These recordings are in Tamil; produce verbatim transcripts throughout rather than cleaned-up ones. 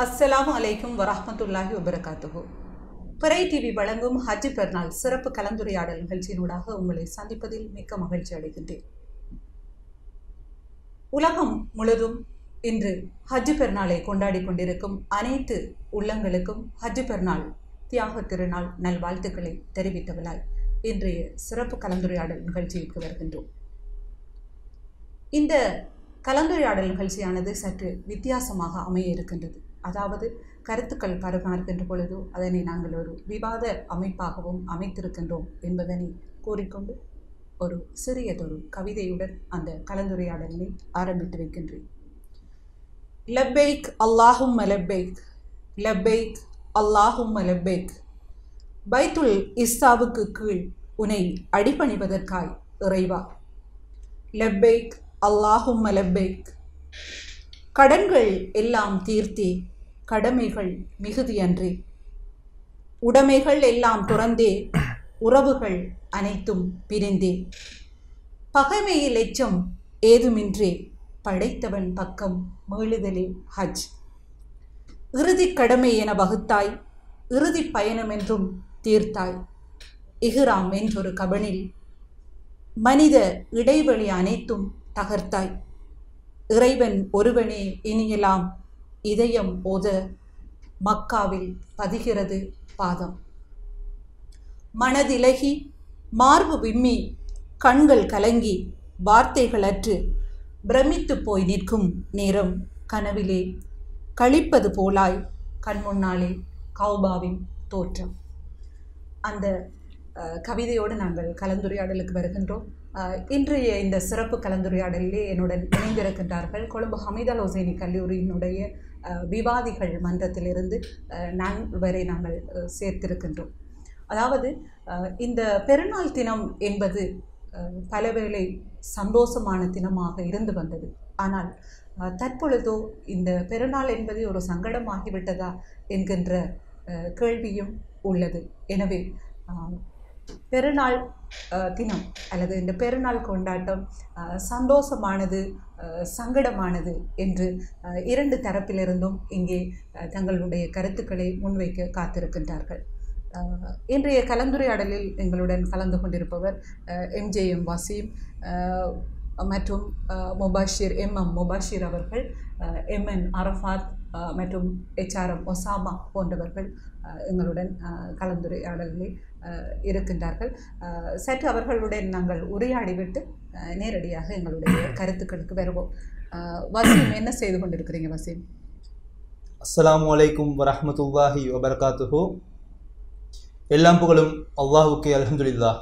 அஸ்ஸலாமு அலைக்கும் வரஹ்மத்துல்லாஹி வபரகாத்துஹு. பிறை டிவி வழங்கும் ஹஜ் பெருநாள் சிறப்பு கலந்துரையாடல் நிகழ்ச்சியினூடாக உங்களை சந்திப்பதில் மிக்க மகிழ்ச்சி அடைகின்றேன். உலகம் முழுதும் இன்று ஹஜ் பெருநாளை கொண்டாடி கொண்டிருக்கும் அனைத்து உள்ளங்களுக்கும் ஹஜ் பெருநாள் தியாக திருநாள் நல்வாழ்த்துக்களை தெரிவித்தவளாய் இன்றைய சிறப்பு கலந்துரையாடல் நிகழ்ச்சிக்கு வருகின்றோம். இந்த கலந்துரையாடல் நிகழ்ச்சியானது சற்று வித்தியாசமாக அமைய இருக்கின்றது. அதாவது கருத்துக்கள் பரிமாறுகின்ற பொழுது அதனை நாங்கள் ஒரு விவாத அமைப்பாகவும் அமைத்திருக்கின்றோம் என்பதனை கூறிக்கொண்டு ஒரு சிறியதொரு கவிதையுடன் அந்த கலந்துரையாடலை ஆரம்பித்து வைக்கின்றேன். லப்பைக் அல்லாஹும்ம லப்பைக், லப்பைக் அல்லாஹும்ம லப்பைக். பைத்துல் இஸ்ஸாவுக்கு கீழ் உனை அடிபணிவதற்காய் இறைவா. லப்பைக் அல்லாஹும்ம லப்பைக். கடன்கள் எல்லாம் தீர்த்தே, கடமைகள் மிகுதியன்றி. உடைமைகள் எல்லாம் துறந்தே, உறவுகள் அனைத்தும் பிரிந்தே. பகைமையில் எச்சம் ஏதுமின்றே, படைத்தவன் பக்கம் மீளுதலே ஹஜ். இறுதி கடமை என வகுத்தாய், இறுதி பயணம் என்றும் தீர்த்தாய். இஹ்ராம் என்றொரு கபனில் மனித இடைவெளி அனைத்தும் தகர்த்தாய். இறைவன் ஒருவனே இனியலாம் இதயம் ஓத, மக்காவில் பதிகிறது பாதம். மனதிலகி மார்பு விம்மி கண்கள் கலங்கி வார்த்தைகளற்று பிரமித்து போய் நிற்கும் நேரம் கனவிலே கழிப்பது போலாய் கண்முன்னாலே கௌபாவின் தோற்றம். அந்த கவிதையோடு நாங்கள் கலந்துரையாடலுக்கு வருகின்றோம். இன்றைய இந்த சிறப்பு கலந்துரையாடலிலே என்னுடன் இணைந்திருக்கின்றார்கள் கொழும்பு ஹமீத் அல் ஹுசைனி கல்லூரியினுடைய விவாதிகள் மன்றத்திலிருந்து நால்வரை நாங்கள் சேர்த்திருக்கின்றோம். அதாவது இந்த பெருநாள் தினம் என்பது பலவேளை சந்தோஷமான தினமாக இருந்து வந்தது. ஆனால் தற்பொழுதோ இந்த பெருநாள் என்பது ஒரு சங்கடமாகிவிட்டதா என்கின்ற கேள்வியும் உள்ளது. எனவே பெருநாள் தினம் அல்லது இந்த பெருநாள் கொண்டாட்டம் சந்தோஷமானது சங்கடமானது என்று இரண்டு தரப்பிலிருந்தும் இங்கே தங்களுடைய கருத்துக்களை முன்வைக்க காத்திருக்கின்றார்கள். இன்றைய கலந்துரையாடலில் எங்களுடன் கலந்து கொண்டிருப்பவர் எம்ஜேஎம் வசீம் மற்றும் முபாஷிர் எம் எம் முபாஷிர் அவர்கள், எம்என் அரஃபாத் மற்றும் எச்ஆர்எம் ஒசாமா போன்றவர்கள் எங்களுடன் கலந்துரையாடலில் இருக்கின்றார்கள். சற்று அவர்களுடன் நாங்கள் உரையாடிவிட்டு நேரடியாக எங்களுடைய கருத்துக்களுக்கு வருவோம். வசீம், என்ன செய்து கொண்டிருக்கிறீங்க வசீம்? அஸ்ஸலாமு அலைக்கும் வரஹ்மத்துல்லாஹி வபரகாத்துஹு. எல்லாம் புகழும் அல்லாஹுக்கே, அல்ஹம்துலில்லாஹ்.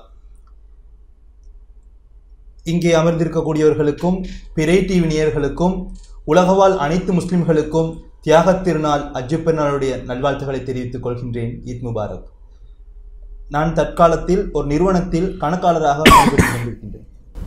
இங்கே அமர்ந்திருக்கக்கூடியவர்களுக்கும் பிறை டிவி நேயர்களுக்கும் உலகவாழ் அனைத்து முஸ்லிம்களுக்கும் தியாகத் திருநாள் ஹஜ் பெருநாளுடைய நல்வாழ்த்துக்களை தெரிவித்துக் கொள்கின்றேன். ஈத் முபாரக். நான் தற்காலத்தில் ஒரு நிறுவனத்தில் கணக்காளராக பணிபுரிந்து கொண்டிருக்கின்றேன்.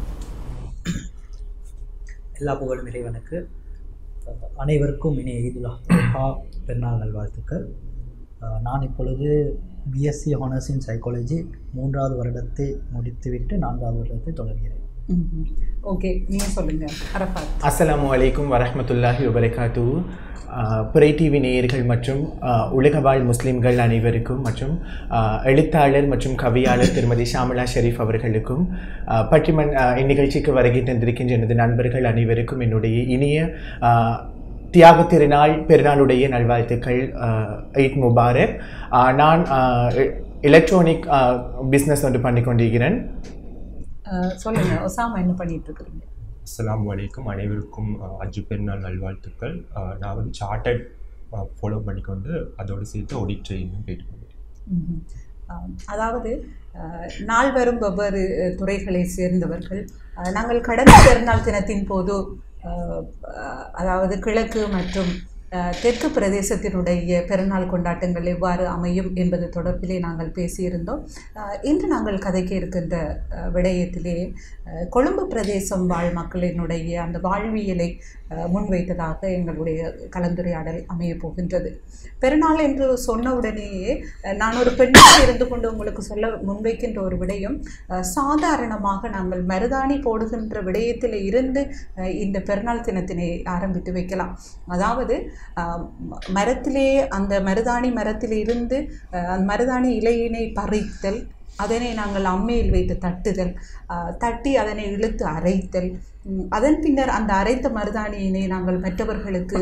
எல்லா புகழும் இறைவனுக்கு. அனைவருக்கும் இனிய ஈதுல் அத்ஹா பெருநாள் நல்வாழ்த்துக்கள். நான் இப்பொழுது பிஎஸ்சி ஹானர்ஸ் இன் சைக்காலஜி மூன்றாவது வருடத்தை முடித்துவிட்டு நான்காவது வருடத்தை தொடர்கிறேன். ஓகே, நீங்கள் சொல்லுங்கள் அரஃபாத். அஸ்ஸலாமு அலைக்கும் வரஹ்மத்துல்லாஹி வபரகாத்துஹு. பிறை டிவி நேயர்கள் மற்றும் உலகவாழ் முஸ்லிம்கள் அனைவருக்கும் மற்றும் எழுத்தாளர் மற்றும் கவியாளர் திருமதி ஷாமிலா ஷெரீஃப் அவர்களுக்கும் பற்றிமன் இந்நிகழ்ச்சிக்கு வருகை தந்திருக்கின்ற எனது நண்பர்கள் அனைவருக்கும் என்னுடைய இனிய தியாக திருநாள் பெருநாளுடைய நல்வாழ்த்துக்கள். ஈத் முபாரக். நான் எலக்ட்ரானிக் பிஸ்னஸ் ஒன்று பண்ணி கொண்டிருக்கிறேன். சொல்லுங்கள் ஒசாமா, என்ன பண்ணிட்டு இருக்கிறீங்க? அஸ்ஸலாமு அலைக்கும். அனைவருக்கும் ஹஜ் பெருநாள் நல்வாழ்த்துக்கள். நான் வந்து சார்ட்டர்ட் ஃபாலோ பண்ணிக்கொண்டு அதோடு சேர்த்து ஆடிட் ட்ரெயினிங் போயிட்டு கொண்டேன். அதாவது நால்வரும் வெவ்வேறு துறைகளை சேர்ந்தவர்கள். நாங்கள் கடந்த பெருநாள் தினத்தின் போது அதாவது கிழக்கு மற்றும் தெற்கு பிரதேசத்தினுடைய பெருநாள் கொண்டாட்டங்கள் எவ்வாறு அமையும் என்பது தொடர்பிலே நாங்கள் பேசியிருந்தோம். இன்று நாங்கள் கதைக்க இருக்கின்ற விடயத்திலே கொழும்பு பிரதேசம் வாழ் மக்களினுடைய அந்த வாழ்வியலை முன்வைத்ததாக எங்களுடைய கலந்துரையாடல் அமைய போகின்றது. பெருநாள் என்று சொன்னவுடனேயே நான் ஒரு பெண்ணாக இருந்து கொண்டு உங்களுக்கு சொல்ல முன்வைக்கின்ற ஒரு விடயம், சாதாரணமாக நாங்கள் மருதாணி போடுகின்ற விடயத்தில் இருந்து இந்த பெருநாள் தினத்தினை ஆரம்பித்து வைக்கலாம். அதாவது மரத்திலே அந்த மருதாணி மரத்திலிருந்து அந்த மருதாணி இலையினை பறித்தல், அதனை நாங்கள் அம்மையில் வைத்து தட்டுதல், தட்டி அதனை இழுத்து அரைத்தல், அதன் பின்னர் அந்த அரைத்த மருதாணியினை நாங்கள் மற்றவர்களுக்கு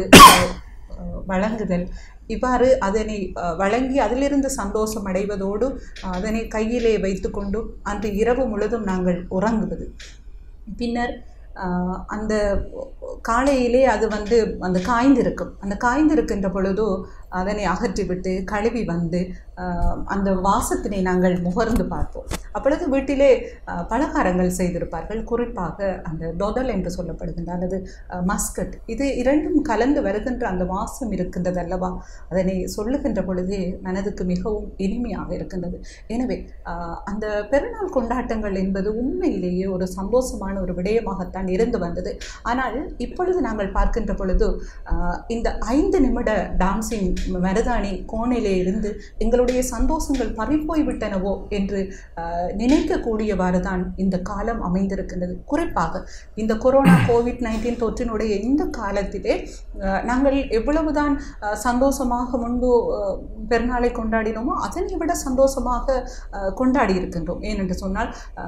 வழங்குதல், இவ்வாறு அதனை வழங்கி அதிலிருந்து சந்தோஷம் அடைவதோடு அதனை கையிலே வைத்துக்கொண்டு அன்று இரவு முழுதும் நாங்கள் உறங்குவது. பின்னர் அந்த காலையிலே அது வந்து அந்த காய்ந்திருக்கும். அந்த காய்ந்திருக்கின்ற பொழுதோ அதனை அகற்றிவிட்டு கழுவி வந்து அந்த வாசத்தினை நாங்கள் முகர்ந்து பார்ப்போம். அப்பொழுது வீட்டிலே பலகாரங்கள் செய்திருப்பார்கள். குறிப்பாக அந்த டொதல் என்று சொல்லப்படுகின்ற அல்லது மஸ்கட், இது இரண்டும் கலந்து வருகின்ற அந்த வாசம் இருக்கின்றது அல்லவா, அதனை சொல்லுகின்ற பொழுதே மனதுக்கு மிகவும் இனிமையாக இருக்கின்றது. எனவே அந்த பெருநாள் கொண்டாட்டங்கள் என்பது உண்மையிலேயே ஒரு சந்தோஷமான ஒரு விடயமாகத்தான் இருந்து வந்தது. ஆனால் இப்பொழுது நாங்கள் பார்க்கின்ற பொழுது இந்த ஐந்து நிமிட டான்சிங் மருதாணி கோணிலே இருந்து எங்களுடைய சந்தோஷங்கள் பறிப்போய்விட்டனவோ என்று நினைக்கக்கூடியவாறு தான் இந்த காலம் அமைந்திருக்கின்றது. குறிப்பாக இந்த கொரோனா கோவிட் நைன்டீன் தொற்றினுடைய இந்த காலத்திலே நாங்கள் எவ்வளவுதான் சந்தோஷமாக முன்பு பெருநாளை கொண்டாடினோமோ அதனை விட சந்தோஷமாக கொண்டாடி இருக்கின்றோம். ஏனென்று சொன்னால்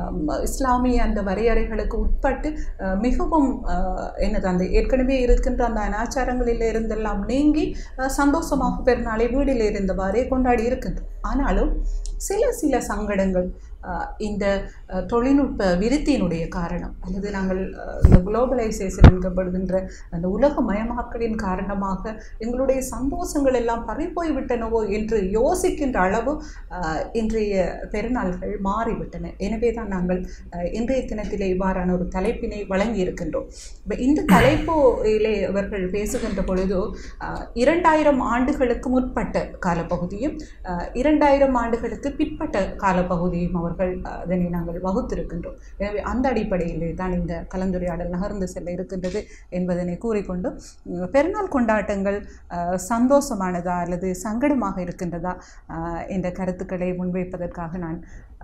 இஸ்லாமிய அந்த வரையறைகளுக்கு உட்பட்டு மிகவும் என்னது அந்த ஏற்கனவே இருக்கின்ற அந்த அனாச்சாரங்களில் இருந்தெல்லாம் நீங்கி சந்தோஷமாக பெருநாளை வீடில் இருந்தவாறே கொண்டாடி இருக்கின்றோம். ஆனாலும் சில சில சங்கடங்கள் இந்த தொழில்நுட்ப விருத்தியினுடைய காரணம் அல்லது நாங்கள் இந்த குளோபலைசேஷன் என்கப்படுகின்ற அந்த உலகமயமாக்கலின் காரணமாக எங்களுடைய சந்தோஷங்கள் எல்லாம் பறிப்போய்விட்டனவோ என்று யோசிக்கின்ற அளவு இன்றைய பெருநாள்கள் மாறிவிட்டன. எனவே தான் நாங்கள் இன்றைய தினத்திலே இவ்வாறான ஒரு தலைப்பினை வழங்கி இருக்கின்றோம். இந்த தலைப்பிலே அவர்கள் பேசுகின்ற பொழுது இரண்டாயிரம் ஆண்டுகளுக்கு முற்பட்ட காலப்பகுதியும் இரண்டாயிரம் ஆண்டுகளுக்கு பிற்பட்ட காலப்பகுதியும் அவர் அதனை நாங்கள் வகுத்திருக்கின்றோம். எனவே அந்த அடிப்படையிலே தான் இந்த கலந்துரையாடல் நகர்ந்து செல்ல இருக்கின்றது என்பதனை கூறிக்கொண்டு பெருநாள் கொண்டாட்டங்கள் சந்தோஷமானதா அல்லது சங்கடமாக இருக்கின்றதா என்ற கருத்துக்களை முன்வைப்பதற்காக நான்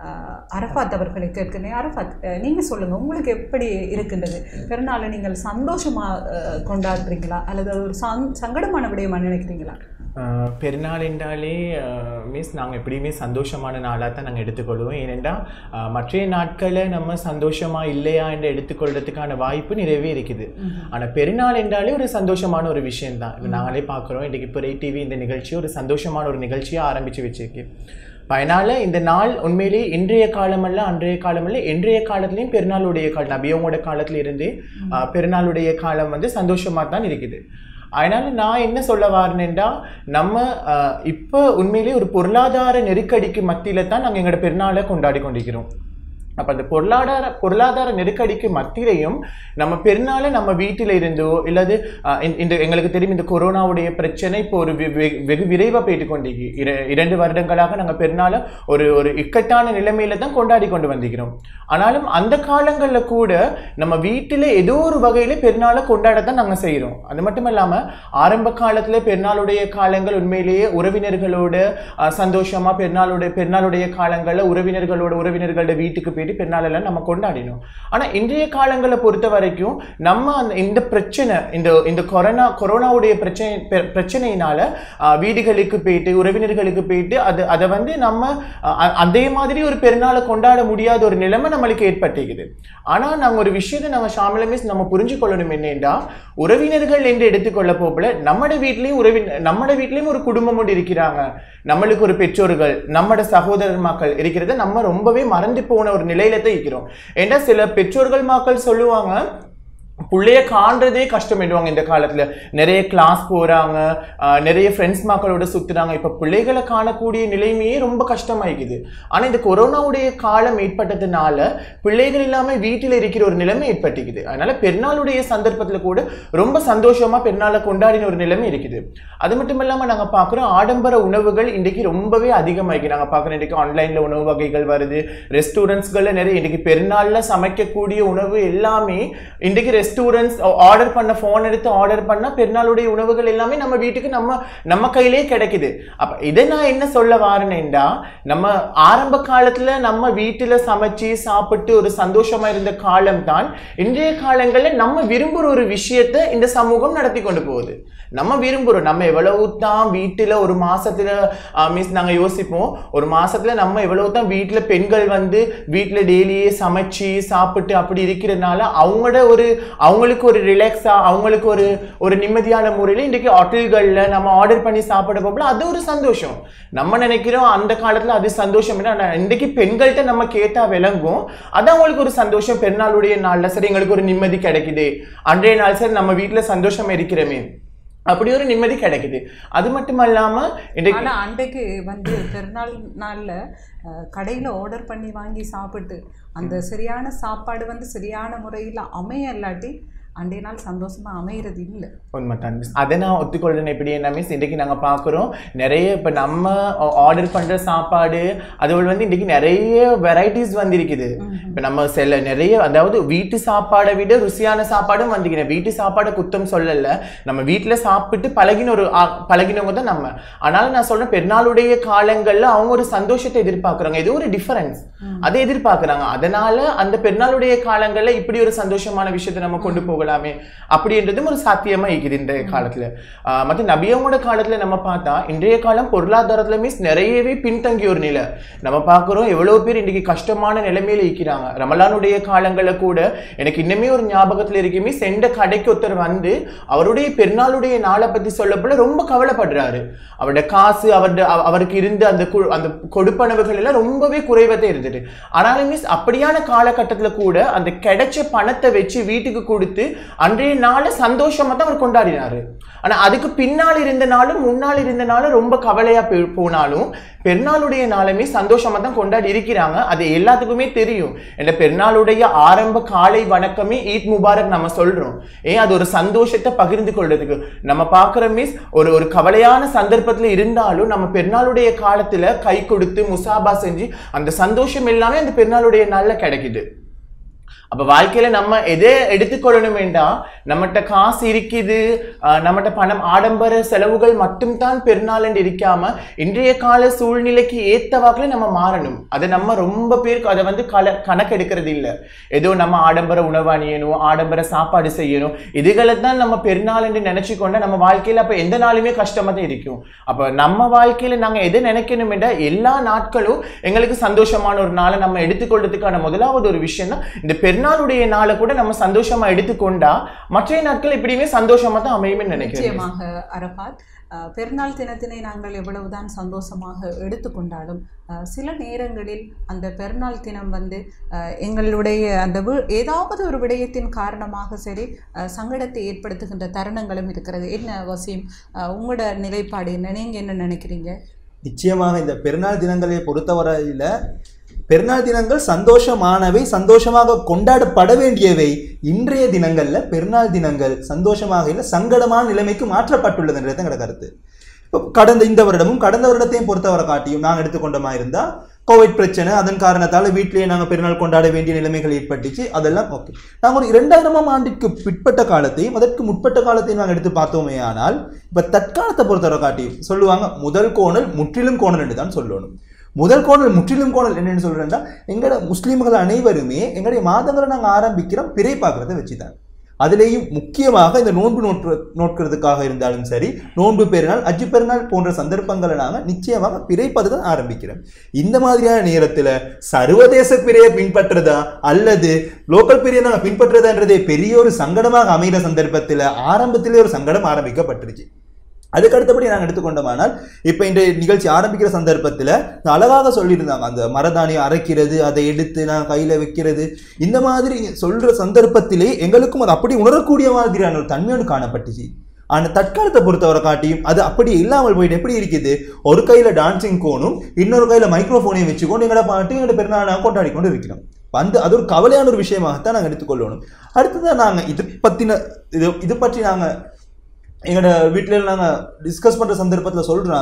அரஃபாத் அவர்களை கேட்கிறேன். அரஃபாத், நீங்கள் சொல்லுங்கள், உங்களுக்கு எப்படி இருக்கின்றது? பெருநாளை நீங்கள் சந்தோஷமாக கொண்டாடுறீங்களா அல்லது ஒரு சங்கடமான விடயமாக நினைக்கிறீங்களா? பெருநாள் என்றாலே மீன்ஸ் நாங்கள் எப்படியுமே சந்தோஷமான நாளாக தான் நாங்கள் எடுத்துக்கொள்வோம். ஏனென்றால் மற்ற நாட்களை நம்ம சந்தோஷமாக இல்லையா என்று எடுத்துக்கொள்றதுக்கான வாய்ப்பு நிறையவே இருக்குது. ஆனால் பெருநாள் என்றாலே ஒரு சந்தோஷமான ஒரு விஷயம்தான். நாங்களே பார்க்குறோம், இன்றைக்கு பிறை டிவி இந்த நிகழ்ச்சி ஒரு சந்தோஷமான ஒரு நிகழ்ச்சியாக ஆரம்பித்து வச்சிருக்கு. அதனால் இந்த நாள் உண்மையிலேயே இன்றைய காலமல்ல அன்றைய காலமல்ல இன்றைய காலத்துலேயும் பெருநாளுடைய காலம் நபியோட காலத்துல இருந்தே பெருநாளுடைய காலம் வந்து சந்தோஷமாக தான் இருக்குது. அதனால் நான் என்ன சொல்ல வரேன்னா, நம்ம இப்போ உண்மையிலேயே ஒரு பொருளாதார நெருக்கடிக்கு மத்தியில் தான் நாங்கள் எங்களோட பெருநாளை கொண்டாடி கொண்டிருக்கிறோம். அப்போ அந்த பொருளாதார பொருளாதார நெருக்கடிக்கு மத்தியிலையும் நம்ம பெருநாளை நம்ம வீட்டில் இருந்தோ இல்லாது இந்த எங்களுக்கு தெரியும் இந்த கொரோனாவுடைய பிரச்சனை இப்போ ஒரு வெகு விரைவாக போயிட்டு கொண்டிருக்கு. இரண்டு வருடங்களாக நாங்கள் பெருநாளை ஒரு ஒரு இக்கட்டான நிலைமையில தான் கொண்டாடி கொண்டு வந்திருக்கிறோம். ஆனாலும் அந்த காலங்களில் கூட நம்ம வீட்டில் ஏதோ ஒரு வகையில் பெருநாளை கொண்டாடத்தான் நாங்கள் செய்கிறோம். அது மட்டும் இல்லாமல் ஆரம்ப காலத்தில் பெருநாளுடைய காலங்கள் உண்மையிலேயே உறவினர்களோட சந்தோஷமாக பெருநாளுடைய பெருநாளுடைய காலங்களில் உறவினர்களோட உறவினர்களோட வீட்டுக்கு போயிட்டு பெருநாளெல்லாம் நம்ம கொண்டாடினோம். ஆனால் இன்றைய காலங்களை பொறுத்த வரைக்கும் நம்ம அந்த இந்த பிரச்சனை இந்த இந்த கொரோனா கொரோனாவுடைய பிரச்சனை பிரச்சனையினால வீடுகளுக்கு போயிட்டு உறவினர்களுக்கு போயிட்டு அது அதை வந்து நம்ம அதே மாதிரி ஒரு பெருநாளை கொண்டாட முடியாத ஒரு நிலைமை நம்மளுக்கு ஏற்பட்டிருக்குது. ஆனால் நாங்கள் ஒரு விஷயத்தை நம்ம ஷாமிலா மிஸ் நம்ம புரிஞ்சு கொள்ளணும் என்னென்னா, உறவினர்கள் என்று எடுத்துக்கொள்ள போகல நம்மட வீட்லேயும் உறவினர் நம்மட வீட்லேயும் ஒரு குடும்பம் ஒன்று இருக்கிறாங்க. நம்மளுக்கு ஒரு பெற்றோர்கள் நம்மட சகோதரர் மக்கள் இருக்கிறத நம்ம ரொம்பவே மறந்து போன ஒரு நிலையில தான் இருக்கிறோம். ஏன்னா சில பெற்றோர்கள் மக்கள் சொல்லுவாங்க, பிள்ளைய காண்றதே கஷ்டம் என்றுவாங்க. இந்த காலத்தில் நிறைய கிளாஸ் போகிறாங்க, நிறைய ஃப்ரெண்ட்ஸ் மக்களோட சுற்றுறாங்க. இப்போ பிள்ளைகளை காணக்கூடிய நிலைமையே ரொம்ப கஷ்டமாயிக்குது. ஆனால் இந்த கொரோனாவுடைய காலம் ஏற்பட்டதுனால பிள்ளைகள் இல்லாமல் வீட்டில் இருக்கிற ஒரு நிலைமை ஏற்பட்டுக்குது. அதனால் பெருநாளுடைய சந்தர்ப்பத்தில் கூட ரொம்ப சந்தோஷமாக பெருநாளை கொண்டாடின ஒரு நிலைமை இருக்குது. அது மட்டும் இல்லாமல் நாங்கள் பார்க்குறோம், ஆடம்பர உணவுகள் இன்றைக்கி ரொம்பவே அதிகமாகி நாங்கள் பார்க்குறோம். இன்றைக்கி ஆன்லைனில் உணவு வகைகள் வருது, ரெஸ்டாரண்ட்ஸ்களில் நிறைய இன்றைக்கி பெருநாளில் சமைக்கக்கூடிய உணவு எல்லாமே இன்றைக்கி ரெஸ்ட் ரெஸ்டாரண்ட்ஸ் ஆர்டர் பண்ண ஃபோன் எடுத்து ஆர்டர் பண்ணா பெருநாளுடைய உணவுகள் எல்லாமே நம்ம வீட்டுக்கு நம்ம நம்ம கையிலே கிடைக்குது. அப்ப இதை நான் என்ன சொல்ல வாரேன்னா, நம்ம ஆரம்ப காலத்துல நம்ம வீட்டுல சமைச்சு சாப்பிட்டு ஒரு சந்தோஷமா இருந்த காலம் தான் இன்றைய காலங்கள்ல நம்ம விரும்புற ஒரு விஷயத்தை இந்த சமூகம் நடத்தி கொண்டு போகுது. நம்ம விரும்புறோம், நம்ம எவ்வளவு தான் வீட்டுல ஒரு மாசத்துல மீன்ஸ் நாங்க யோசிப்போம், ஒரு மாசத்துல நம்ம எவ்வளவு தான் வீட்டுல பெண்கள் வந்து வீட்டுல டெய்லியே சமைச்சு சாப்பிட்டு அப்படி இருக்கிறதுனால அவங்களோட ஒரு அவங்களுக்கு ஒரு ரிலாக்ஸா அவங்களுக்கு ஒரு ஒரு நிம்மதியான முறையில இன்றைக்கு ஹோட்டல்கள்ல நம்ம ஆர்டர் பண்ணி சாப்பிட போகல, அது ஒரு சந்தோஷம். நம்ம நினைக்கிறோம் அந்த காலத்துல அது சந்தோஷம் இல்லை, இன்றைக்கு பெண்கள்கிட்ட நம்ம கேட்டா விளங்கும், அது அவங்களுக்கு ஒரு சந்தோஷம். பெருநாளுடைய நாள்ல சரி எங்களுக்கு ஒரு நிம்மதி கிடைக்குது, அன்றைய நாள் சரி நம்ம வீட்டுல சந்தோஷமா இருக்கிறோமே, அப்படி ஒரு நிம்மதி கிடைக்குது. அது மட்டும் இல்லாம ஆனா அன்றைக்கு வந்து பெருநாள் நாள்ல கடையில ஆர்டர் பண்ணி வாங்கி சாப்பிட்டு அந்த சரியான சாப்பாடு வந்து சரியான முறையில் அமைய இல்லாட்டி அன்றைய நாள் சந்தோஷமா அமைகிறது இல்லை. உண்மைதான் மிஸ், அதை நான் ஒத்துக்கொள்றேன். எப்படி என்ன மிஸ், இன்றைக்கு நாங்கள் பார்க்குறோம் நிறைய இப்போ நம்ம ஆர்டர் பண்ணுற சாப்பாடு அதுகள் வந்து இன்றைக்கு நிறைய வெரைட்டிஸ் வந்திருக்குது. இப்போ நம்ம சில நிறைய அதாவது வீட்டு சாப்பாடை விட ருசியான சாப்பாடும் வந்திருக்கிறேன். வீட்டு சாப்பாடை குத்தம் சொல்லலை, நம்ம வீட்டில் சாப்பிட்டு பழகின ஒரு பழகினவங்க தான் நம்ம. ஆனாலும் நான் சொல்கிறேன் பெருநாளுடைய காலங்களில் அவங்க ஒரு சந்தோஷத்தை எதிர்பார்க்குறாங்க, இது ஒரு டிஃபரன்ஸ், அதை எதிர்பார்க்குறாங்க. அதனால அந்த பெருநாளுடைய காலங்களில் இப்படி ஒரு சந்தோஷமான விஷயத்தை நம்ம கொண்டு போக அப்படின்றதும் ஒரு சாத்தியமா இருக்குது இன்றைய காலத்துல. மற்ற நபியோட காலத்துல நம்ம பார்த்தா இன்றைய காலம் பொருளாதாரத்துல மீன்ஸ் நிறையவே பின்தங்கிய ஒரு நிலை நம்ம பார்க்கிறோம். எவ்வளவு பேர் இன்னைக்கு கஷ்டமான நிலைமையில இருக்கிறாங்க. ரமலானுடைய காலங்களில் கூட எனக்கு இன்னுமே ஒரு ஞாபகத்துல இருக்குமே, சென்ற கடைக்கு ஒருத்தர் வந்து அவருடைய பெருநாளுடைய நாளை பத்தி சொல்லப்போல ரொம்ப கவலைப்படுறாரு. அவருடைய காசு அவருடைய அவருக்கு இருந்த அந்த அந்த கொடுப்பனவுகள் எல்லாம் ரொம்பவே குறைவதே இருந்தது. ஆனாலும் மீன்ஸ் அப்படியான காலகட்டத்துல கூட அந்த கிடைச்ச பணத்தை வச்சு வீட்டுக்கு கொடுத்து அன்றைய நாளை சந்தோஷமா தான் அவர் கொண்டாடினாரு. ஆனா அதுக்கு பின்னால் இருந்த நாளும் முன்னால் இருந்த நாளும் ரொம்ப கவலையா போனாலும் பெருநாளுடைய நாளுமே சந்தோஷமா தான் கொண்டாடி இருக்கிறாங்க. அது எல்லாத்துக்குமே தெரியும். இந்த பெருநாளுடைய ஆரம்ப காலை வணக்கமே ஈத் முபாரக் நம்ம சொல்றோம். ஏன் அது ஒரு சந்தோஷத்தை பகிர்ந்து கொள்றதுக்கு. நம்ம பார்க்குற மீஸ் ஒரு ஒரு கவலையான சந்தர்ப்பத்துல இருந்தாலும் நம்ம பெருநாளுடைய காலத்துல கை கொடுத்து முசாபா செஞ்சு அந்த சந்தோஷம் எல்லாமே அந்த பெருநாளுடைய நாள்ல கிடைக்குது. அப்ப வாழ்க்கையில நம்ம எதை எடுத்துக்கொள்ளணும் வேண்டாம், நம்மகிட்ட காசு இருக்குது, நம்மகிட்ட பணம் ஆடம்பர செலவுகள் மட்டும் தான் பெருநாள் என்று இருக்காம இன்றைய கால சூழ்நிலைக்கு ஏத்த வாக்குல நம்ம மாறணும். அதை நம்ம ரொம்ப பேருக்கு அதை வந்து கல கணக்கெடுக்கிறது இல்லை. ஏதோ நம்ம ஆடம்பர உணவு அணியணும், ஆடம்பர சாப்பாடு செய்யணும், இதுகளை தான் நம்ம பெருநாள் என்று நினைச்சு கொண்டா நம்ம வாழ்க்கையில அப்ப எந்த நாளுமே கஷ்டமா தான் இருக்கும். அப்ப நம்ம வாழ்க்கையில நாங்க எதை நினைக்கணும் என்றா எல்லா நாட்களும் எங்களுக்கு சந்தோஷமான ஒரு நாளை நம்ம எடுத்துக்கொள்றதுக்கான முதலாவது ஒரு விஷயம் தான் இந்த பெருநாள் பெருநாளுடைய நாளை கூட நம்ம சந்தோஷமா எடுத்துக்கொண்டா மற்ற நாட்கள் எப்படியுமே சந்தோஷமா தான் அமையுமே நினைக்கிறேன். நிச்சயமாக அரபாத், பெருநாள் தினத்தினை நாங்கள் எவ்வளவுதான் சந்தோஷமாக எடுத்துக்கொண்டாலும் சில நேரங்களில் அந்த பெருநாள் தினம் வந்து எங்களுடைய அந்த ஏதாவது ஒரு விடயத்தின் காரணமாக சரி சங்கடத்தை ஏற்படுத்துகின்ற தருணங்களும் இருக்கிறது. என்ன வசீம், உங்களோட நிலைப்பாடு என்ன, நீங்க என்ன நினைக்கிறீங்க? நிச்சயமாக இந்த பெருநாள் தினங்களை பொறுத்தவரையில் பெருநாள் தினங்கள் சந்தோஷமானவை, சந்தோஷமாக கொண்டாடப்பட வேண்டியவை. இன்றைய தினங்கள்ல பெருநாள் தினங்கள் சந்தோஷமாக இல்லை, சங்கடமான நிலைமைக்கு மாற்றப்பட்டுள்ளதுன்றது எங்களோட கருத்து. இப்போ கடந்த இந்த வருடமும் கடந்த வருடத்தையும் பொறுத்தவரை காட்டியும் நாங்கள் எடுத்துக்கொண்டமா இருந்தா கோவிட் பிரச்சனை, அதன் காரணத்தால் வீட்டிலேயே நாங்கள் பெருநாள் கொண்டாட வேண்டிய நிலைமைகள் ஏற்பட்டுச்சு. அதெல்லாம் ஓகே. நாங்கள் ஒரு இரண்டாயிரமாம் ஆண்டிற்கு பிற்பட்ட காலத்தையும் அதற்கு முற்பட்ட காலத்தையும் நாங்கள் எடுத்து பார்த்தோமே. ஆனால் இப்போ தற்காலத்தை பொறுத்தவரை காட்டியும் சொல்லுவாங்க முதல் கோணல் முற்றிலும் கோணல் என்று தான் சொல்லணும். முதல் கோணல் முற்றிலும் கோணல் என்னன்னு சொல்றேன்னா, எங்களோட முஸ்லீம்கள் அனைவருமே எங்களுடைய மாதங்களை நாங்கள் ஆரம்பிக்கிறோம் பிறை பார்க்கறத வச்சுதான். அதுலேயும் முக்கியமாக இந்த நோன்பு நோற்று நோட்கிறதுக்காக இருந்தாலும் சரி, நோன்பு பெருநாள், அஜ்ஜு பெருநாள் போன்ற சந்தர்ப்பங்களை நாங்கள் நிச்சயமாக பிறை பார்த்து தான் ஆரம்பிக்கிறோம். இந்த மாதிரியான நேரத்தில் சர்வதேச பிறையை பின்பற்றுறதா அல்லது லோக்கல் பிறையை நாங்கள் பின்பற்றுறதான்றதே பெரிய ஒரு சங்கடமாக அமைகிற சந்தர்ப்பத்தில் ஆரம்பத்திலே ஒரு சங்கடம் ஆரம்பிக்கப்பட்டுருச்சு. அதுக்கு அடுத்தபடி நாங்கள் எடுத்துக்கொண்டோமானால் இப்போ இந்த நிகழ்ச்சி ஆரம்பிக்கிற சந்தர்ப்பத்தில் அழகாக சொல்லியிருந்தாங்க, அந்த மரதானியை அரைக்கிறது, அதை எடுத்து நான் கையில் வைக்கிறது, இந்த மாதிரி சொல்கிற சந்தர்ப்பத்திலே எங்களுக்கும் அது அப்படி உணரக்கூடிய மாதிரியான ஒரு தன்மையோடு காணப்பட்டுச்சு. ஆனால் தற்காலத்தை பொறுத்தவரை காட்டியும் அது அப்படி இல்லாமல் போயிட்டு எப்படி இருக்குது, ஒரு கையில் டான்சிங் கோனும் இன்னொரு கையில் மைக்ரோஃபோனையும் வச்சுக்கொண்டு எங்களை பாட்டு எங்களை பெருநாளாக கொண்டாடி கொண்டு இருக்கிறோம். வந்து அது ஒரு கவலையான ஒரு விஷயமாகத்தான் நாங்கள் எடுத்துக்கொள்ளணும். அடுத்ததான் நாங்கள் இது பற்றின இது இது பற்றி நாங்கள் எங்களோட வீட்டில் நாங்கள் டிஸ்கஸ் பண்ணுற சந்தர்ப்பத்தில் சொல்கிறாங்க,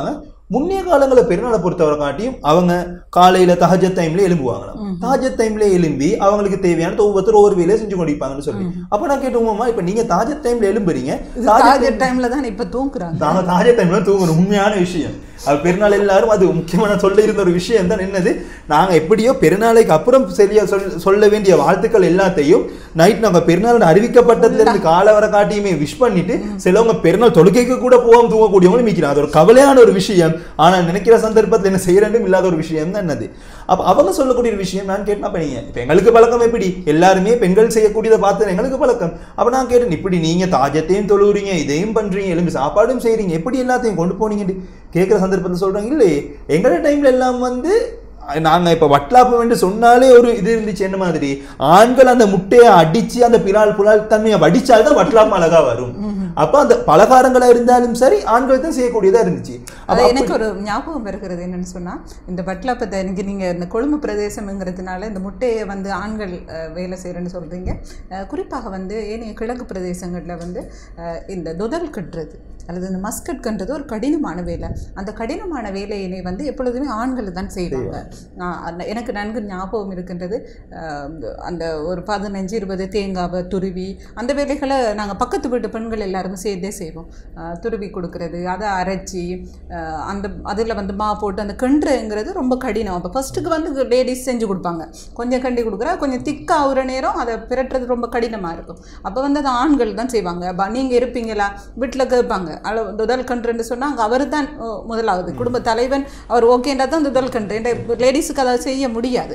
முன்னைய காலங்களில் பெருநாளை பொறுத்தவரை காட்டியும் அவங்க காலையில தஹஜத் டைம்ல எழும்புவாங்களாம். தஹஜத் டைம்ல எழும்பி அவங்களுக்கு தேவையான ஒவ்வொருத்தர் ஒவ்வொரு வேலையை செஞ்சு கொண்டிருப்பாங்கன்னு சொல்லி அப்ப நான் கேட்டுவோமா, இப்ப நீங்க தாஜத் டைம்ல எழும்புறீங்க, தாஜத் டைம்ல தான் இப்ப தூங்குறாங்க. நாங்க தாஜத் டைம்ல தூங்கணும். உண்மையான விஷயம் அது பெருநாள் எல்லாரும் அது முக்கியமான சொல்ல இருந்த ஒரு விஷயம் தான் என்னது, நாங்க எப்படியோ பெருநாளைக்கு அப்புறம் சரியா சொல் சொல்ல வேண்டிய வாழ்த்துக்கள் எல்லாத்தையும் நைட் நாங்க பெருநாள் அறிவிக்கப்பட்டதுல இருந்து கால வர காட்டியுமே விஷ் பண்ணிட்டு சிலவங்க பெருநாள் தொழுகைக்கு கூட போகாம தூங்கக்கூடியவங்களும் மிக்கிறாங்க. அது ஒரு கவலையான ஒரு விஷயம். ஆனா நினைக்கிற சந்தர்ப்பத்தில் என்ன செய்யறதும் இல்லாத ஒரு விஷயம் தான் என்னது. அப்ப அவங்க சொல்லக்கூடிய ஒரு விஷயம் நான் கேட்டேன், அப்ப நீங்க இப்ப எங்களுக்கு பழக்கம் எப்படி, எல்லாருமே பெண்கள் செய்யக்கூடியதை பார்த்து எங்களுக்கு பழக்கம். அப்ப நான் கேட்டேன், இப்படி நீங்க தாஜத்தையும் தொழுறீங்க, இதையும் பண்றீங்க, எலும்பு சாப்பாடும் செய்றீங்க, எப்படி எல்லாத்தையும் கொண்டு போனீங்க கேட்கிற சந்தர்ப்பத்தில் சொல்றாங்க, இல்லையே எங்களோட டைம்ல எல்லாம் வந்து நாங்க இப்ப வட்லாப்பு என்று சொன்னாலே ஒரு இது இருந்துச்சு. என்ன மாதிரி ஆண்கள் அந்த முட்டையை அடிச்சு அந்த பிலால் புலால் தன்மையை வடிச்சால்தான் வட்லாப்பு அழகா வரும். அப்ப அந்த பலகாரங்களா இருந்தாலும் சரி ஆண்கள் தான் செய்யக்கூடியதா இருந்துச்சு. எனக்கு ஒரு ஞாபகம் வருகிறது என்னன்னு சொன்னா, இந்த வட்லாப்பத்தை எனக்கு நீங்க இந்த கொழும்பு பிரதேசம்ங்கிறதுனால இந்த முட்டையை வந்து ஆண்கள் வேலை செய்யறேன்னு சொல்றீங்க. குறிப்பாக வந்து ஏனைய கிழக்கு பிரதேசங்கள்ல வந்து இந்த துதல் கட்டுறது அல்லது இந்த மஸ்கட் கட்டுறது ஒரு கடினமான வேலை. அந்த கடினமான வேலையினை வந்து எப்பொழுதுமே ஆண்கள் தான் செய்வாங்க. எனக்கு நன்கு ஞாபகம் இருக்கின்றது. அந்த ஒரு பதினஞ்சு இருபது தேங்காவை துருவி அந்த வேலைகளை நாங்கள் பக்கத்து வீட்டு பெண்கள் எல்லாருமே சேர்ந்தே செய்வோம். துருவி கொடுக்கறது, அதை அரைச்சி அந்த அதில் வந்து மா போட்டு அந்த கிண்டுங்கிறது ரொம்ப கடினம். அப்போ ஃபர்ஸ்ட்டுக்கு வந்து லேடிஸ் செஞ்சு கொடுப்பாங்க, கொஞ்சம் கண்டி கொடுக்குறா, கொஞ்சம் திக்காக ஆகுற நேரம் அதை பிரட்டுறது ரொம்ப கடினமாக இருக்கும். அப்போ வந்து அது ஆண்கள் தான் செய்வாங்க. நீங்கள் இருப்பீங்களா வீட்டில் கேட்பாங்க, அளவு துதல் கன்றுன்னு சொன்னால் அங்கே அவர் தான் முதலாவது குடும்ப தலைவன், அவர் ஓகேன்றா தான் துதல் கன்று. லேடிஸுக்கு அதை செய்ய முடியாது.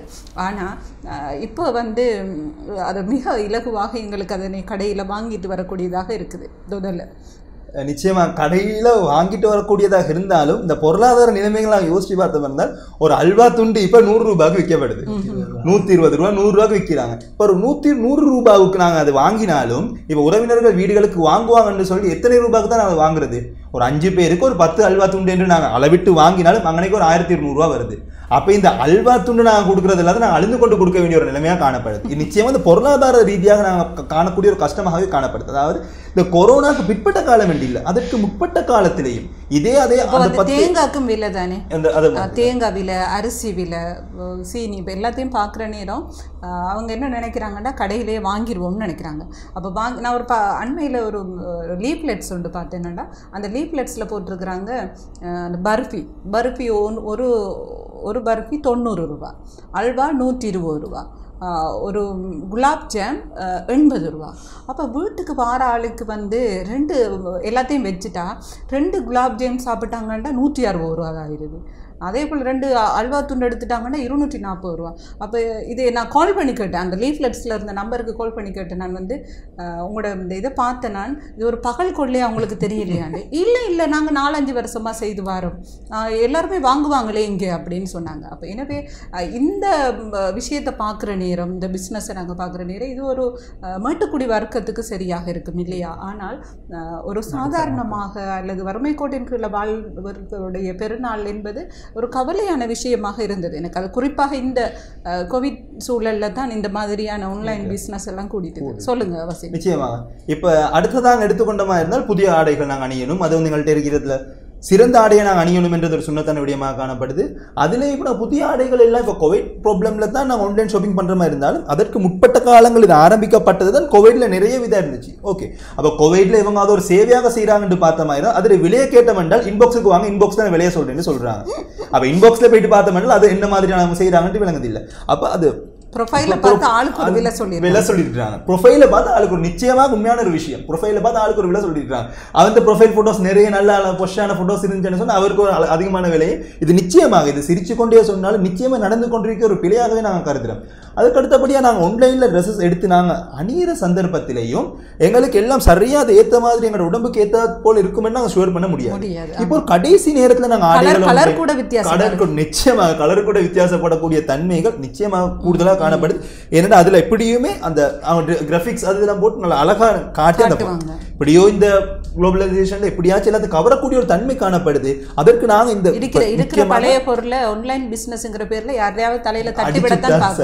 ஆனால் இப்போ வந்து அது மிக இலகுவாக எங்களுக்கு அதனை கடையில் வாங்கிட்டு வரக்கூடியதாக இருக்குது. துதல் நிச்சயமா கடையில வாங்கிட்டு வரக்கூடியதாக இருந்தாலும் இந்த பொருளாதார நிலைமைகளை யோசிச்சு பார்த்தோம் இருந்தால் ஒரு அல்வா துண்டு இப்ப நூறு ரூபாய்க்கு விற்கப்படுது. நூத்தி இருபது ரூபாய் நூறு ரூபாய்க்கு விற்கிறாங்க. இப்ப ஒரு நூத்தி நூறு ரூபாய்க்கு நாங்க அது வாங்கினாலும் இப்ப உறவினர்கள் வீடுகளுக்கு வாங்குவாங்கன்னு சொல்லி எத்தனை ரூபாய்க்கு தான் நாங்கள் வாங்குறது? ஒரு அஞ்சு பேருக்கு ஒரு பத்து அல்வா துண்டு என்று நாங்கள் அளவிட்டு வாங்கினாலும் அங்கனைக்கு ஒரு ஆயிரத்தி இருநூறு ரூபா வருது. அப்ப இந்த அல்வா துண்டு நாங்கள் கொடுக்கறது இல்லாத நாங்கள் அழுந்து கொண்டு கொடுக்க வேண்டிய ஒரு நிலைமையாக காணப்படுது. இது நிச்சயமா இந்த பொருளாதார ரீதியாக நாங்கள் காணக்கூடிய ஒரு கஷ்டமாகவே காணப்படுது. அதாவது இந்த கொரோனாக்கு பிற்பட்ட காலம் என்று இல்லை, அதற்கு முற்பட்ட காலத்திலேயும் இதே அதே தேங்காய்க்கும் விலை தானே, தேங்காய் விலை, அரிசி விலை, சீனி இப்போ எல்லாத்தையும் பார்க்குற நேரம் அவங்க என்ன நினைக்கிறாங்கன்னா கடையிலேயே வாங்கிடுவோம்னு நினைக்கிறாங்க. அப்போ வாங்கி நான் ஒரு பா அண்மையில் ஒரு லீஃப்லெட்ஸ் ஒன்று பார்த்தேன்னா அந்த லீஃப்லெட்ஸில் போட்டிருக்கிறாங்க அந்த பர்ஃபி பர்ஃபி ஒன் ஒரு ஒரு பர்ஃபி தொண்ணூறு ரூபா, அல்வா நூற்றி இருபது ரூபா, ஒரு குலாப் ஜாம் எண்பது ரூபா. அப்போ வீட்டுக்கு வார ஆளுக்கு வந்து ரெண்டு எல்லாத்தையும் வச்சுட்டா ரெண்டு குலாப் ஜாம் சாப்பிட்டாங்கன்னா நூற்றி அறுபது ரூபா ஆயிடுது. அதே போல் ரெண்டு அல்வா துண்டு எடுத்துட்டாங்கன்னா இருநூற்றி நாற்பது ரூபா. அப்போ இது நான் கால் பண்ணி கேட்டேன், அந்த லீஃப்லெட்ஸில் இருந்த நம்பருக்கு கால் பண்ணி கேட்டேன். நான் வந்து உங்களோட இந்த இதை பார்த்தேன், நான் இது ஒரு பகல் கொள்ளையே அவங்களுக்கு தெரியலையாண்டு. இல்லை இல்லை நாங்கள் நாலஞ்சு வருஷமாக செய்து வரோம், எல்லாருமே வாங்குவாங்களே இங்கே அப்படின்னு சொன்னாங்க. அப்போ எனவே இந்த விஷயத்தை பார்க்குற நேரம், இந்த பிஸ்னஸை நாங்கள் பார்க்குற நேரம் இது ஒரு மேட்டுக்குடி வர்க்கத்துக்கு சரியாக இருக்கும் இல்லையா? ஆனால் ஒரு சாதாரணமாக அல்லது வறுமை கோட்டின் கீழே வாழ்வர்களுடைய பெருநாள் என்பது ஒரு கவலையான விஷயமாக இருந்தது எனக்கு. அது குறிப்பாக இந்த கோவிட் சூழல்ல தான் இந்த மாதிரியான ஆன்லைன் பிசினஸ் எல்லாம் கூடிட்டு. சொல்லுங்க வசீம். நிச்சயமாக இப்ப அடுத்ததாக எடுத்துக்கொண்டமா இருந்தால் புதிய ஆடைகள் நாங்கள் அணியணும், அது வந்து எங்கள்கிட்ட இருக்கிறதுல சிறந்த ஆடையை நாங்கள் அணியணும் என்றது ஒரு சுண்ணத்தான விடயமாக காணப்படுது. அதிலே இப்போ புதிய ஆடைகள் எல்லாம் இப்போ கோவிட் ப்ராப்ளம்ல தான் நாங்கள் ஆன்லைன் ஷாப்பிங் பண்ணுற மாதிரி இருந்தாலும் அதற்கு முற்பட்ட காலங்கள் இது ஆரம்பிக்கப்பட்டது தான் கோவிட்ல நிறைய விதம் இருந்துச்சு. ஓகே, அப்போ கோவிட்ல இவங்க அதை ஒரு சேவையாக செய்கிறாங்கன்னு பார்த்த மாதிரி தான் அதில் விலையை கேட்டோம் என்றால் இன்பாக்ஸுக்கு வாங்க, இன்பாக்ஸ் தான் விலையை சொல்றேன்னு சொல்றாங்க. அப்போ இன்பாக்ஸ்ல போயிட்டு பார்த்தோம் என்றால் அது என்ன மாதிரியான செய்கிறாங்கன்ட்டு விளங்குது இல்லை. அப்போ அது ப்ரொஃபைல பார்த்து ஆளுக்கு ஒரு விலை சொல்லி விலை சொல்லிருக்காங்க. ப்ரொஃபைல பார்த்து ஆளுக்கு ஒரு நிச்சயமாக உண்மையான ஒரு விஷயம், ப்ரொஃபைல பார்த்து ஆளுக்கு ஒரு விலை சொல்லிருக்காங்க. அவன் ப்ரொஃபைல் போட்டோஸ் நிறைய நல்ல பொஷான போட்டோஸ் இருந்துச்சுன்னு சொன்னா அவருக்கு ஒரு அதிகமான விலையை இது நிச்சயமாக இது சிரிச்சு கொண்டே சொன்னாலும் நிச்சயமா நடந்து கொண்டிருக்க ஒரு பிழையாகவே நாங்கள் கருதுறோம். அதுக்கு அடுத்தபடியாக நாங்கள் ஆன்லைனில் ட்ரெஸ்ஸஸ் எடுத்து நாங்கள் அணியிற சந்தர்ப்பத்திலையும் எங்களுக்கு எல்லாம் சரியா அது ஏற்ற மாதிரி எங்களோட உடம்புக்கு ஏற்ற போல் இருக்குமென்னு நாங்கள் ஷுவர் பண்ண முடியாது. இப்போ கடைசி நேரத்தில் நாங்கள் ஆடைகள் கூட வித்தியாசம் நிச்சயமாக கலர் கூட வித்தியாசப்படக்கூடிய தன்மைகள் நிச்சயமாக கூடுதலாக காணப்படுது. ஏன்னா அதுல எப்படியுமே அந்த கிராபிக்ஸ் அதெல்லாம் போட்டு நல்லா அழகா காட்டி அந்த இப்படியோ இந்த குளோபலைசேஷன்ல எப்படியாச்சும் எல்லாத்தையும் கவரக்கூடிய ஒரு தன்மை காணப்படுது. அதற்கு நாங்க இந்த இருக்கிற இருக்கிற பழைய பொருளை ஆன்லைன் பிசினஸ்ங்கிற பேர்ல யாரையாவது தலையில தட்டி விடத்தான் பார்க்கிறது.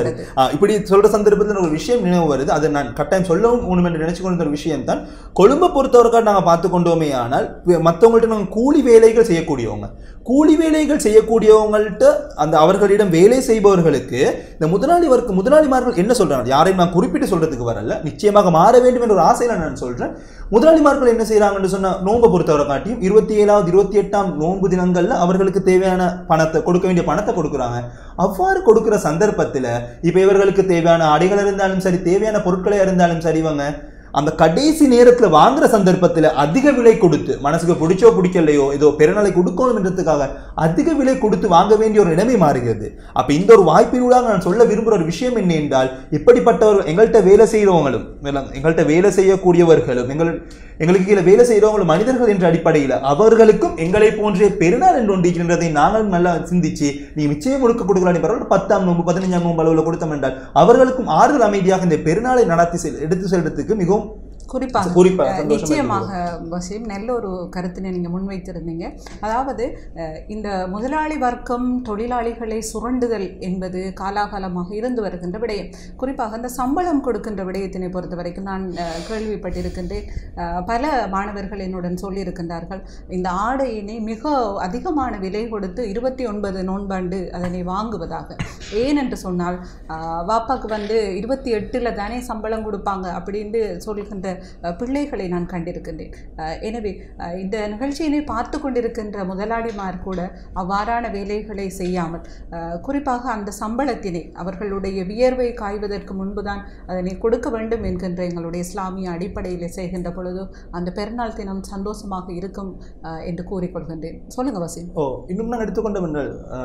இப்படி சொல்ற சந்தர்ப்பத்தில் ஒரு விஷயம் நினைவு வருது, அதை நான் கட்டாயம் சொல்லவும் ஒன்று என்று நினைச்சு கொண்ட ஒரு விஷயம் தான், கொழும்பை பொறுத்தவரைக்காக நாங்கள் பார்த்து கொண்டோமே ஆனால் மற்றவங்கள்ட்ட நாங்கள் கூலி வேலைகள் செய்யக்கூடியவங்க கூலி வேலைகள் செய்யக்கூடியவங்கள்ட்ட அந்த அவர்களிடம் வேலை செய்பவர்களுக்கு இந்த முதலாளி வர்க்க முதலாளிமார்கள் என்ன சொல்றாங்க, யாரையும் நான் குறிப்பிட்டு சொல்றதுக்கு வரல, நிச்சயமாக மாற வேண்டும் என்ற ஒரு ஆசையில நான் சொல்றேன். முதலாளிமார்கள் என்ன செய்யறாங்கன்னு சொன்னா, நோன்பை பொறுத்தவரை காட்டியும் இருபத்தி ஏழாவது இருபத்தி எட்டாம் நோன்பு தினங்கள்ல அவர்களுக்கு தேவையான பணத்தை கொடுக்க வேண்டிய பணத்தை கொடுக்குறாங்க. அவ்வாறு கொடுக்கிற சந்தர்ப்பத்தில் இப்ப இவர்களுக்கு தேவையான ஆடைகள் இருந்தாலும் சரி, தேவையான பொருட்களை இருந்தாலும் சரி, இவங்க அந்த கடைசி நேரத்துல வாங்குற சந்தர்ப்பத்துல அதிக விலை கொடுத்து, மனசுக்கு பிடிச்சோ பிடிக்கலையோ ஏதோ பெருநாளை கொடுக்கணும் என்றதுக்காக அதிக விலை கொடுத்து வாங்க வேண்டிய ஒரு நிலைமை மாறுகிறது. அப்ப இந்த ஒரு வாய்ப்பினூடாக நான் சொல்ல விரும்புகிற ஒரு விஷயம் என்ன என்றால், இப்படிப்பட்டவர்கள் எங்கள்கிட்ட வேலை செய்யறவங்களும் எங்கள்கிட்ட வேலை செய்யக்கூடியவர்களும் எங்கள் எங்களுக்கு கீழே வேலை செய்யறவங்களும் மனிதர்கள் என்ற அடிப்படையில் அவர்களுக்கும் எங்களை போன்ற பெருநாள் என்று ஒன்று இருக்கின்றதை நாங்களும் நல்லா சிந்திச்சு, நீ நிச்சயம் கொடுக்க கொடுக்கலாம் பரவாயில்ல, பத்தாம் நோம்பு பதினஞ்சாம் நோம்பு அளவில் கொடுத்தோம் என்றால் அவர்களுக்கும் ஆறுதல் அமைதியாக இந்த பெருநாளை நடத்தி செல் எடுத்து செல்றதுக்கு மிகவும் குறிப்பாக குறிப்பாக நிச்சயமாக வசீம் நல்ல ஒரு கருத்தினை நீங்கள் முன்வைத்திருந்தீங்க. அதாவது இந்த முதலாளி வர்க்கம் தொழிலாளிகளை சுரண்டுதல் என்பது காலாகாலமாக இருந்து வருகின்ற விடயம். குறிப்பாக இந்த சம்பளம் கொடுக்கின்ற விடயத்தினை பொறுத்த வரைக்கும் நான் கேள்விப்பட்டிருக்கின்றேன். பல மாணவர்கள் என்னுடன் சொல்லியிருக்கின்றார்கள், இந்த ஆடையினை மிக அதிகமான விலை கொடுத்து இருபத்தி ஒன்பது நோன்பாண்டு அதனை வாங்குவதாக. ஏனென்று சொன்னால் வாப்பாக்கு வந்து இருபத்தி எட்டில் தானே சம்பளம் கொடுப்பாங்க அப்படின்னு சொல்கின்ற பிள்ளைகளை நான் கண்டிருக்கின்றேன். எனவே இந்த நிகழ்ச்சியினை பார்த்து கொண்டிருக்கின்ற முதலாளிமார் கூட அவ்வாறான வேலைகளை செய்யாமல் குறிப்பாக அந்த சம்பளத்தினை அவர்களுடைய வியர்வை காய்வதற்கு முன்புதான் அதனை கொடுக்க வேண்டும் என்கின்ற எங்களுடைய இஸ்லாமிய அடிப்படையில் செய்கின்ற பொழுது அந்த பெருநாள் தினம் சந்தோஷமாக இருக்கும் என்று கூறிக்கொள்கின்றேன். சொல்லுங்க வசீம். ஓ இன்னும் நான் எடுத்துக்கொண்டோம்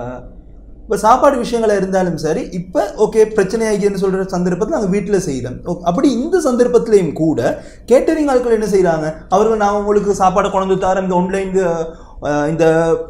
இப்போ சாப்பாடு விஷயங்களாக இருந்தாலும் சரி, இப்போ ஓகே பிரச்சனையாகின்னு சொல்கிற சந்தர்ப்பத்தில் நாங்கள் வீட்டில் செய்கிறோம். அப்படி இந்த சந்தர்ப்பத்திலையும் கூட கேட்டரிங் ஆட்கள் என்ன செய்கிறாங்க, அவர்கள் நான் உங்களுக்கு சாப்பாடை கொண்டு தரேன், இந்த ஆன்லைன் இந்த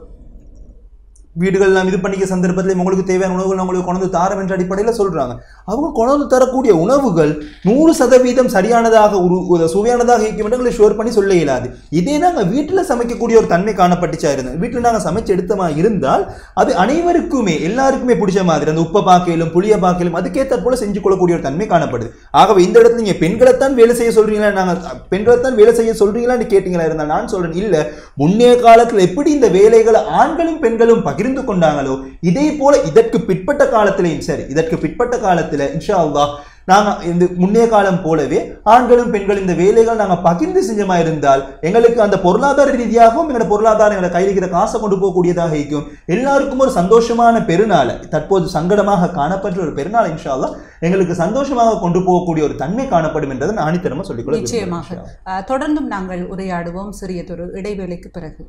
வீடுகள் நாம் இது பண்ணிக்க சந்தர்ப்பத்தில் உங்களுக்கு தேவையான உணவுகள் உங்களுக்கு கொண்டு தாரம் என்ற அடிப்படையில் சொல்கிறாங்க. அவங்க கொண்டு தரக்கூடிய உணவுகள் நூறு சதவீதம் சரியானதாக ஒரு சுவையானதாக இருக்கின்றவங்களை ஷோர் பண்ணி சொல்ல இயலாது. இதே நாங்கள் வீட்டில் சமைக்கக்கூடிய ஒரு தன்மை காணப்பட்டுச்சா இருந்தது, வீட்டில் நாங்கள் சமைச்சு எடுத்தமா இருந்தால் அது அனைவருக்குமே எல்லாருக்குமே பிடிச்ச மாதிரி அந்த உப்பை பாக்கையிலும் புளிய பாக்கையிலும் அதுக்கேற்ற போல செஞ்சு கொள்ளக்கூடிய ஒரு தன்மை காணப்படுது. ஆகவே இந்த இடத்துல நீங்கள் பெண்களைத்தான் வேலை செய்ய சொல்றீங்களா, நாங்கள் பெண்களைத்தான் வேலை செய்ய சொல்றீங்களான்னு கேட்டீங்களா இருந்தால் நான் சொல்றேன் இல்லை, முன்னைய காலத்தில் எப்படி இந்த வேலைகளை ஆண்களும் பெண்களும் பகிர்ந்து கொண்டாங்களோ இதே போல இதற்கு பிற்பட்ட காலத்திலையும் சரி, இதற்கு பிற்பட்ட காலத்தில் இன்ஷா அல்லாஹ் நாங்கள் இந்த முன்னைய காலம் போலவே ஆண்களும் பெண்களும் இந்த வேலைகள் நாங்கள் பகிர்ந்து செஞ்சமா இருந்தால் எங்களுக்கு அந்த பொருளாதார ரீதியாகவும் எங்களோட பொருளாதாரம் எங்களை கையில் இருக்கிற காசை கொண்டு போகக்கூடியதாக இருக்கும். எல்லாருக்கும் ஒரு சந்தோஷமான பெருநாள், தற்போது சங்கடமாக காணப்பட்ட ஒரு பெருநாள் இன்ஷா அல்லாஹ் எங்களுக்கு சந்தோஷமாக கொண்டு போகக்கூடிய ஒரு தன்மை காணப்படும் என்றதை நான் ஆணித்தரமாக சொல்லிக்கொள்ள நிச்சயமாக. தொடர்ந்தும் நாங்கள் உரையாடுவோம் சிறியதொரு இடைவேளைக்கு பிறகு.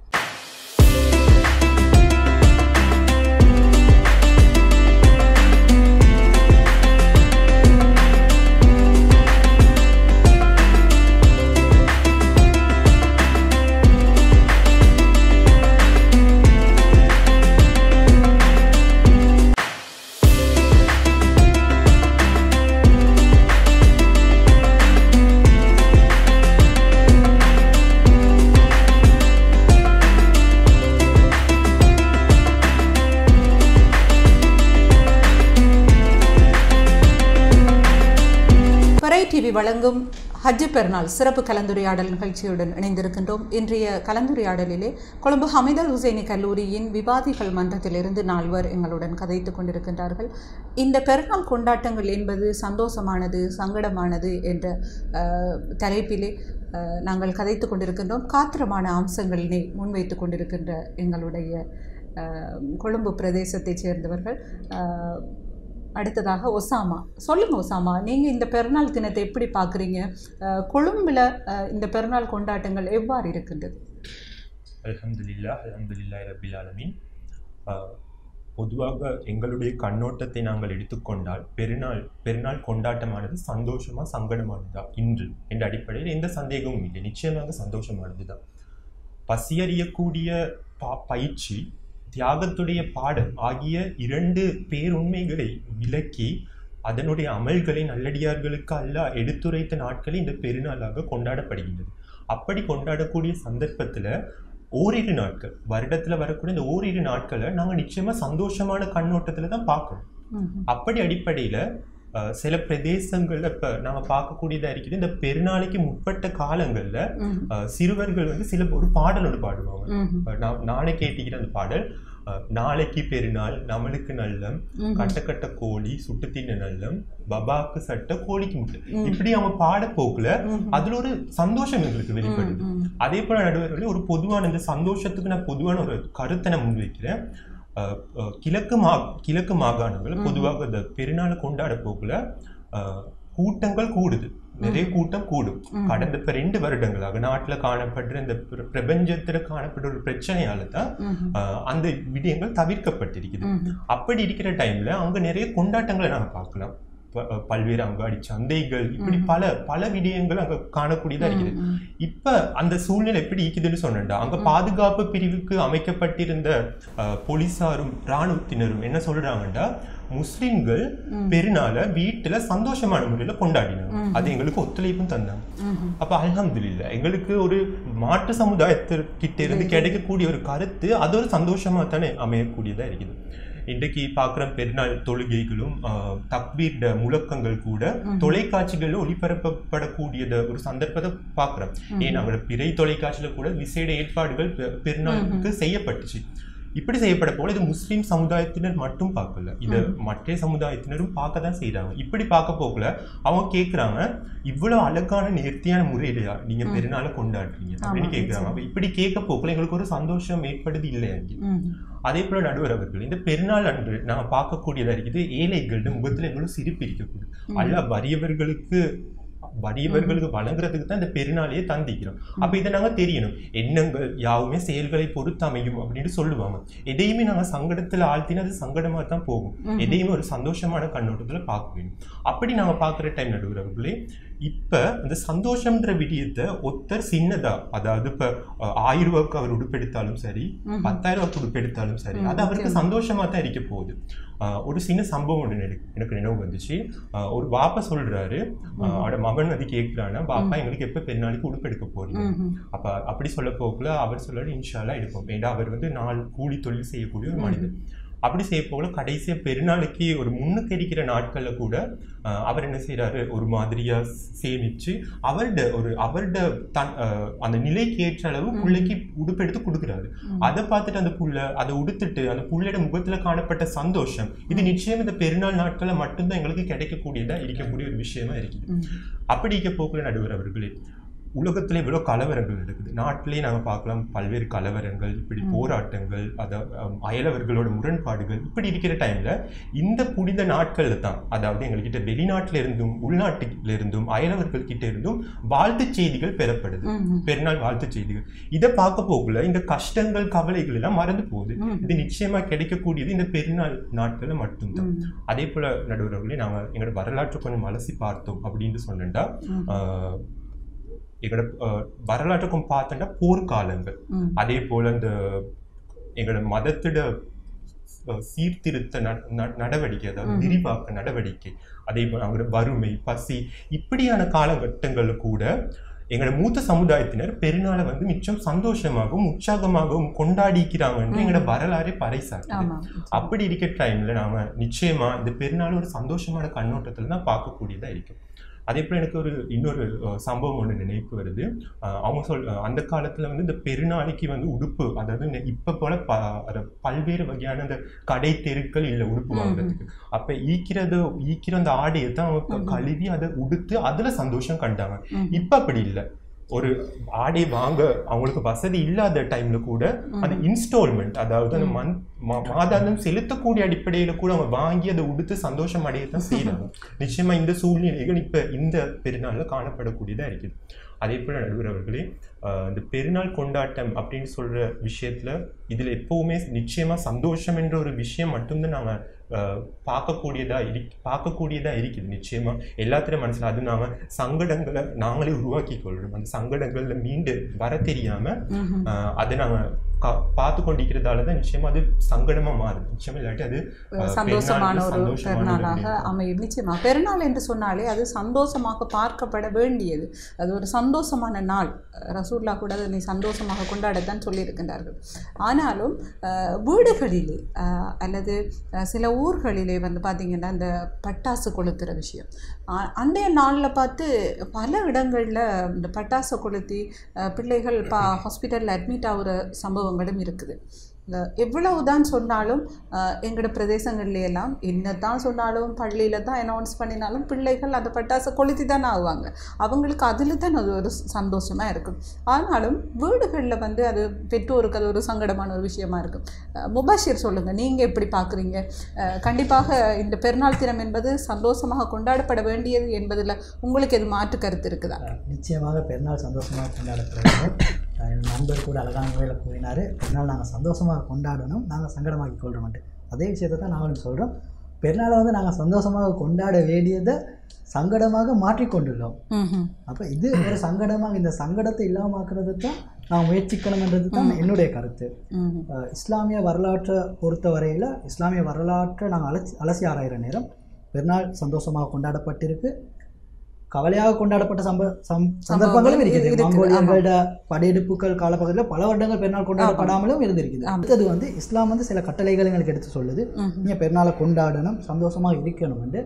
டிவி வழங்கும் ஹஜ் பெருநாள் சிறப்பு கலந்துரையாடல் நிகழ்ச்சியுடன் இணைந்திருக்கின்றோம். இன்றைய கலந்துரையாடலிலே கொழும்பு ஹமீத் அல் ஹுசைனி கல்லூரியின் விவாதிகள் மன்றத்திலிருந்து நால்வர் எங்களுடன் கதைத்து கொண்டிருக்கின்றார்கள். இந்த பெருநாள் கொண்டாட்டங்கள் என்பது சந்தோஷமானது சங்கடமானது என்ற தலைப்பிலே நாங்கள் கதைத்து கொண்டிருக்கின்றோம். காத்திரமான அம்சங்களினை முன்வைத்து கொண்டிருக்கின்ற எங்களுடைய கொழும்பு பிரதேசத்தைச் சேர்ந்தவர்கள். அடுத்ததாக ஒசாமா, சொல்லுங்க ஒசாமா, நீங்கள் இந்த பெருநாள் தினத்தை எப்படி பார்க்குறீங்க? கொழும்பில் இந்த பெருநாள் கொண்டாட்டங்கள் எவ்வாறு இருக்கின்றது? அல்ஹம்துலில்லாஹ் அல்ஹம்துலில்லாஹி ரப்பில் ஆலமீன். பொதுவாக எங்களுடைய கண்ணோட்டத்தை நாங்கள் எடுத்துக்கொண்டால் பெருநாள் பெருநாள் கொண்டாட்டமானது சந்தோஷமா சங்கடமானதா இன்று என்ற அடிப்படையில் எந்த சந்தேகமும் இல்லை, நிச்சயமாக சந்தோஷமானது தான். பசியறியக்கூடிய பா பயிற்சி தியாகத்துடைய பாடம் ஆகிய இரண்டு பேருண்மைகளை விளக்கி அதனுடைய அமல்களை நல்லடியார்களுக்கு அல்லாஹ் எடுத்துரைத்த நாட்களில் இந்த பெருநாளாக கொண்டாடப்படுகின்றது. அப்படி கொண்டாடக்கூடிய சந்தர்ப்பத்தில் ஓரிரு நாட்கள் வருடத்தில் வரக்கூடிய இந்த ஓரிரு நாட்களை நாங்கள் நிச்சயமாக சந்தோஷமான கண்ணோட்டத்தில் தான் பார்க்கணும். அப்படி அடிப்படையில் சில பிரதேசங்கள்ல இப்ப நாம பார்க்கக்கூடியதா இருக்குது. இந்த பெருநாளைக்கு முற்பட்ட காலங்கள்ல சிறுவர்கள் வந்து சில ஒரு பாடல் ஒன்று பாடுவாங்க. நானே கேட்டுக்கிற அந்த பாடல், நாளைக்கு பெருநாள் நம்மளுக்கு நல்லம், கட்ட கட்ட கோழி சுட்டு தின்ன நல்லம், பபாக்கு சட்ட கோழிக்கு முட்டை, இப்படி அவங்க பாட போக்குல அதுல ஒரு சந்தோஷம் எங்களுக்கு வெளிப்படுது. அதே போல நடுவர்களே ஒரு பொதுவான இந்த சந்தோஷத்துக்கு நான் பொதுவான ஒரு கருத்தை நான் முன்வைக்கிறேன். கிழக்கு மா கிழக்கு மாகாணங்கள் பொதுவாக இந்த பெருநாளை கொண்டாட போக்குல கூட்டங்கள் கூடுது, நிறைய கூட்டம் கூடும். கடந்த இப்ப ரெண்டு வருடங்களாக நாட்டுல காணப்படுற இந்த பிரபஞ்சத்துல காணப்படுற ஒரு பிரச்சனையால தான் அந்த விடயங்கள் தவிர்க்கப்பட்டிருக்குது. அப்படி இருக்கிற டைம்ல அங்க நிறைய கொண்டாட்டங்களை நாம பார்க்கலாம். பல்வேறு அங்காடி சந்தைகள், இப்படி பல பல விடயங்கள் அங்க காணக்கூடியதா இருக்குது. இப்ப அந்த சூழ்நிலை எப்படி இருக்குதுன்னு சொன்னா, அங்க பாதுகாப்பு பிரிவுக்கு அமைக்கப்பட்டிருந்த போலீசாரும் இராணுவத்தினரும் என்ன சொல்றாங்கன்னா, முஸ்லிம்கள் பெருநாளை வீட்டுல சந்தோஷமான முறையில கொண்டாடினாங்க, அது எங்களுக்கு ஒத்துழைப்பும் தந்தாங்க. அப்ப அல்ஹம்துலில்லாஹ் எங்களுக்கு ஒரு மாற்று சமுதாயத்திற்கிட்ட இருந்து கிடைக்கக்கூடிய ஒரு கருத்து அது ஒரு சந்தோஷமா தானே அமையக்கூடியதா இருக்குது. இன்றைக்கு பார்க்குற பெருநாள் தொழுகைகளும் தக்பீர் முழக்கங்கள் கூட தொலைக்காட்சிகளில் ஒளிபரப்பப்படக்கூடியத ஒரு சந்தர்ப்பத்தை பார்க்குறோம். ஏன் நாங்கள் பிறை தொலைக்காட்சியில கூட விசேட ஏற்பாடுகள் பெருநாளுக்கு செய்யப்பட்டுச்சு. இப்படி செய்யப்பட போல இது முஸ்லீம் சமுதாயத்தினர் மட்டும் பார்க்கல, இதை மற்ற சமுதாயத்தினரும் பார்க்க தான் செய்யறாங்க. இப்படி பார்க்க போகல அவங்க கேட்குறாங்க, இவ்வளவு அழகான நேர்த்தியான முறையிலையா நீங்க பெருநாளை கொண்டாடுறீங்க அப்படின்னு கேட்குறாங்க. அப்ப இப்படி கேட்க போகல எங்களுக்கு ஒரு சந்தோஷம் ஏற்படுது இல்லை. அதே போல நடுவர் அவர்கள் இந்த பெருநாள் அன்று நான் பார்க்கக்கூடியதா இருக்குது, ஏழைகளோட முகத்துல எங்களும் சிரிப்பு இருக்கக்கூடும். அல்ல வறியவர்களுக்கு வறியவர்களுக்கு வழங்குறதுக்கு தான் இந்த பெருநாளையே தந்திக்கிறோம். அப்ப இதை நாங்க தெரியணும், எண்ணங்கள் யாவுமே செயல்களை பொறுத்து அமையும் அப்படின்னு சொல்லுவாங்க. எதையுமே நாங்க சங்கடத்துல ஆழ்த்தினா அது சங்கடமா தான் போகும், எதையுமே ஒரு சந்தோஷமான கண்ணோட்டத்துல பார்க்க வேணும். அப்படி நாங்க பாக்குற டைம் நடுவுறவர்களே, இப்ப இந்த சந்தோஷம்ன்ற விடயத்தை ஒருத்தர் சின்னதா, அதாவது இப்ப ஆயிரம் ரூபாய்க்கு அவர் உடுப்பெடுத்தாலும் சரி, பத்தாயிரம் ரூபாய்க்கு உடுப்பெடுத்தாலும் சரி, அது அவருக்கு சந்தோஷமா தான் இருக்க போகுது. ஒரு சின்ன சம்பவம் ஒன்று எனக்கு நினைவு வந்துச்சு. ஒரு பாப்பா சொல்றாரு, அவட மகன் வந்து கேட்கிறான்னா, பாப்பா எங்களுக்கு எப்ப பெருநாளைக்கு உடுப்பெடுக்க போறீங்க? அப்ப அப்படி சொல்ல போக்குல அவர் சொல்றாரு, இன்ஷால்லா எடுப்போம். ஏன்னா அவர் வந்து நாள் கூலி தொழில் செய்யக்கூடிய ஒரு மனிதர். அப்படி செய்ய போல கடைசியா பெருநாளைக்கு ஒரு முன்னுக்கு இருக்கிற நாட்கள்ல கூட அவர் என்ன செய்யறாரு, ஒரு மாதிரியா சேமிச்சு அவருடைய ஒரு அவருடைய தன் அந்த நிலைக்கு ஏற்ற அளவு பிள்ளைக்கு உடுப்பெடுத்து கொடுக்குறாரு. அதை பார்த்துட்டு அந்த புள்ள அதை உடுத்துட்டு அந்த புள்ளையோட முகத்துல காணப்பட்ட சந்தோஷம், இது நிச்சயம் இந்த பெருநாள் நாட்கள்ல மட்டும்தான் எங்களுக்கு கிடைக்கக்கூடியதா இருக்கக்கூடிய ஒரு விஷயமா இருக்குது. அப்படி இருக்க போக்குல நடுவர் அவர்களே, உலகத்துல இவ்வளவு கலவரங்கள் நடக்குது, நாட்டிலேயே நாங்க பார்க்கலாம் பல்வேறு கலவரங்கள், இப்படி போராட்டங்கள், அத அயலவர்களோட முரண்பாடுகள், இப்படி இருக்கிற டைம்ல இந்த புனித நாட்கள்ல தான், அதாவது எங்ககிட்ட வெளிநாட்டுல இருந்தும் உள்நாட்டுல இருந்தும் அயலவர்கள் கிட்ட இருந்தும் வாழ்த்து செய்திகள் பெறப்படுது, பெருநாள் வாழ்த்து செய்திகள். இதை பார்க்க போகல இந்த கஷ்டங்கள் கவலைகள் எல்லாம் மறந்து போகுது. இது நிச்சயமா கிடைக்கக்கூடியது இந்த பெருநாள் நாட்கள்ல மட்டும்தான். அதே போல நடுவர்களே, நாங்க எங்களோட வரலாற்று கொஞ்சம் அலசி பார்த்தோம் அப்படின்னு சொன்னா, ஆஹ் எங்களோட வரலாற்றுக்கும் பார்த்தோம்னா போர்க்காலங்கள், அதே போல இந்த எங்களோட மதத்திட சீர்திருத்த நடவடிக்கை, அதாவது விரிவாக்க நடவடிக்கை, அதே போல அவங்களோட வறுமை, பசி, இப்படியான காலகட்டங்கள்ல கூட எங்களோட மூத்த சமுதாயத்தினர் பெருநாளை வந்து மிச்சம் சந்தோஷமாகவும் உற்சாகமாகவும் கொண்டாடிக்கிறாங்கன்னு எங்களோட வரலாறே பறைசாக்குது. அப்படி இருக்கிற டைம்ல நாம நிச்சயமா இந்த பெருநாள் ஒரு சந்தோஷமான கண்ணோட்டத்துல தான் பார்க்கக்கூடியதா இருக்கும். அதே போல எனக்கு ஒரு இன்னொரு சம்பவம் ஒன்று நினைப்பு வருது. அவங்க சொல் அந்த காலத்துல வந்து இந்த பெருநாளைக்கு வந்து உடுப்பு, அதாவது இப்ப போல ப பல்வேறு வகையான அந்த கடை தெருக்கள் இல்லை உடுப்பு வாங்குறதுக்கு. அப்ப ஈக்கிறது ஈக்கிற அந்த ஆடையை தான் அவங்க கழுவி அதை உடுத்து அதுல சந்தோஷம் கண்டாங்க. இப்ப அப்படி இல்லை, ஒரு ஆடை வாங்க அவங்களுக்கு வசதி இல்லாத டைம்ல கூட அந்த இன்ஸ்டால்மெண்ட், அதாவது அந்த மந்த் மாதாந்தம் செலுத்தக்கூடிய அடிப்படையில கூட அவங்க வாங்கி அதை உடுத்து சந்தோஷம் அடையத்தான் செய்யறாங்க. நிச்சயமா இந்த சூழ்நிலைகள் இப்ப இந்த பெருநாள்ல காணப்படக்கூடியதா இருக்குது. அதே போல நடுவர்களே, இந்த பெருநாள் கொண்டாட்டம் அப்படின்னு சொல்ற விஷயத்துல இதுல எப்பவுமே நிச்சயமா சந்தோஷம் என்ற ஒரு விஷயம் மட்டும்தான் நாங்க பார்க்கக்கூடியதா இரு பார்க்கக்கூடியதா இருக்குது. நிச்சயமா எல்லாத்திலும் மனசுல அது நாம சங்கடங்களை நாங்களே உருவாக்கி கொள்றோம். அந்த சங்கடங்கள்ல மீண்டு வர தெரியாம அதை நாம பார்த்து கொண்டிருக்கிறதால தான் நிச்சயமா அது சங்கடமா மாறுது. நிச்சயமா இல்லாட்டி அது சந்தோஷமான ஒரு பெருநாளாக அமையும். நிச்சயமா பெருநாள் என்று சொன்னாலே அது சந்தோஷமாக பார்க்கப்பட வேண்டியது. அது ஒரு சந்தோஷமான நாள். ரசூல்லா கூட அதனை சந்தோஷமாக கொண்டாடத்தான் சொல்லியிருக்கின்றார்கள். ஆனாலும் வீடுகளிலே அல்லது சில ஊர்களிலே வந்து பார்த்திங்கன்னா இந்த பட்டாசு கொளுத்துகிற விஷயம் அன்றைய நாளில் பார்த்து பல இடங்களில் இந்த பட்டாசு கொளுத்தி பிள்ளைகள் பா ஹாஸ்பிட்டலில் அட்மிட் ஆகிற சம்பவங்களும் இருக்குது. எவ்வளவு தான் சொன்னாலும் எங்களோட பிரதேசங்கள்ல எல்லாம் என்ன தான் சொன்னாலும் பள்ளியில் தான் அனௌன்ஸ் பண்ணினாலும் பிள்ளைகள் அந்த பட்டாசை கொளுத்தி தான் ஆகுவாங்க. அவங்களுக்கு அதில் தான் அது ஒரு சந்தோஷமாக இருக்கும். ஆனாலும் வீடுகளில் வந்து அது பெற்றோருக்கு அது ஒரு சங்கடமான ஒரு விஷயமா இருக்கும். முபாஷிர் சொல்லுங்கள், நீங்கள் எப்படி பார்க்குறீங்க? கண்டிப்பாக இந்த பெருநாள் தினம் என்பது சந்தோஷமாக கொண்டாடப்பட வேண்டியது என்பதில் உங்களுக்கு எது மாற்று கருத்து இருக்குதா? நிச்சயமாக பெருநாள் சந்தோஷமாக கொண்டாடப்படுறது. என் நண்பர் கூட அழகான முறையில் கூறினார், பெருநாள் நாங்கள் சந்தோஷமாக கொண்டாடணும், நாங்கள் சங்கடமாக்கி கொள்ற மாட்டோம். அதே விஷயத்தை தான் நாங்களும் சொல்கிறோம். பெருநாளை வந்து நாங்கள் சந்தோஷமாக கொண்டாட வேண்டியதை சங்கடமாக மாற்றிக்கொண்டுள்ளோம். அப்போ இது ஒரு சங்கடமாக, இந்த சங்கடத்தை இல்லாமக்கிறது தான் நான் முயற்சிக்கணும்ன்றது தான் என்னுடைய கருத்து. இஸ்லாமிய வரலாற்றை பொறுத்த வரையில் இஸ்லாமிய வரலாற்றை நாங்கள் அலசி அலசி ஆராயிற நேரம் பெருநாள் சந்தோஷமாக கொண்டாடப்பட்டிருக்கு. கவலையாக கொண்டாடப்பட்ட சம்ப சம் சந்தர்ப்பங்களும் இருக்குது. மங்கோலியர்களோட படையெடுப்புகள் காலப்பகுதியில் பல வருடங்கள் பெருநாள் கொண்டாடப்படாமலும் இருந்திருக்குது. அடுத்தது வந்து இஸ்லாம் வந்து சில கட்டளைகள் எங்களுக்கு எடுத்து சொல்லுது, நீங்கள் பெருநாளை கொண்டாடணும், சந்தோஷமாக இருக்கணும் என்று.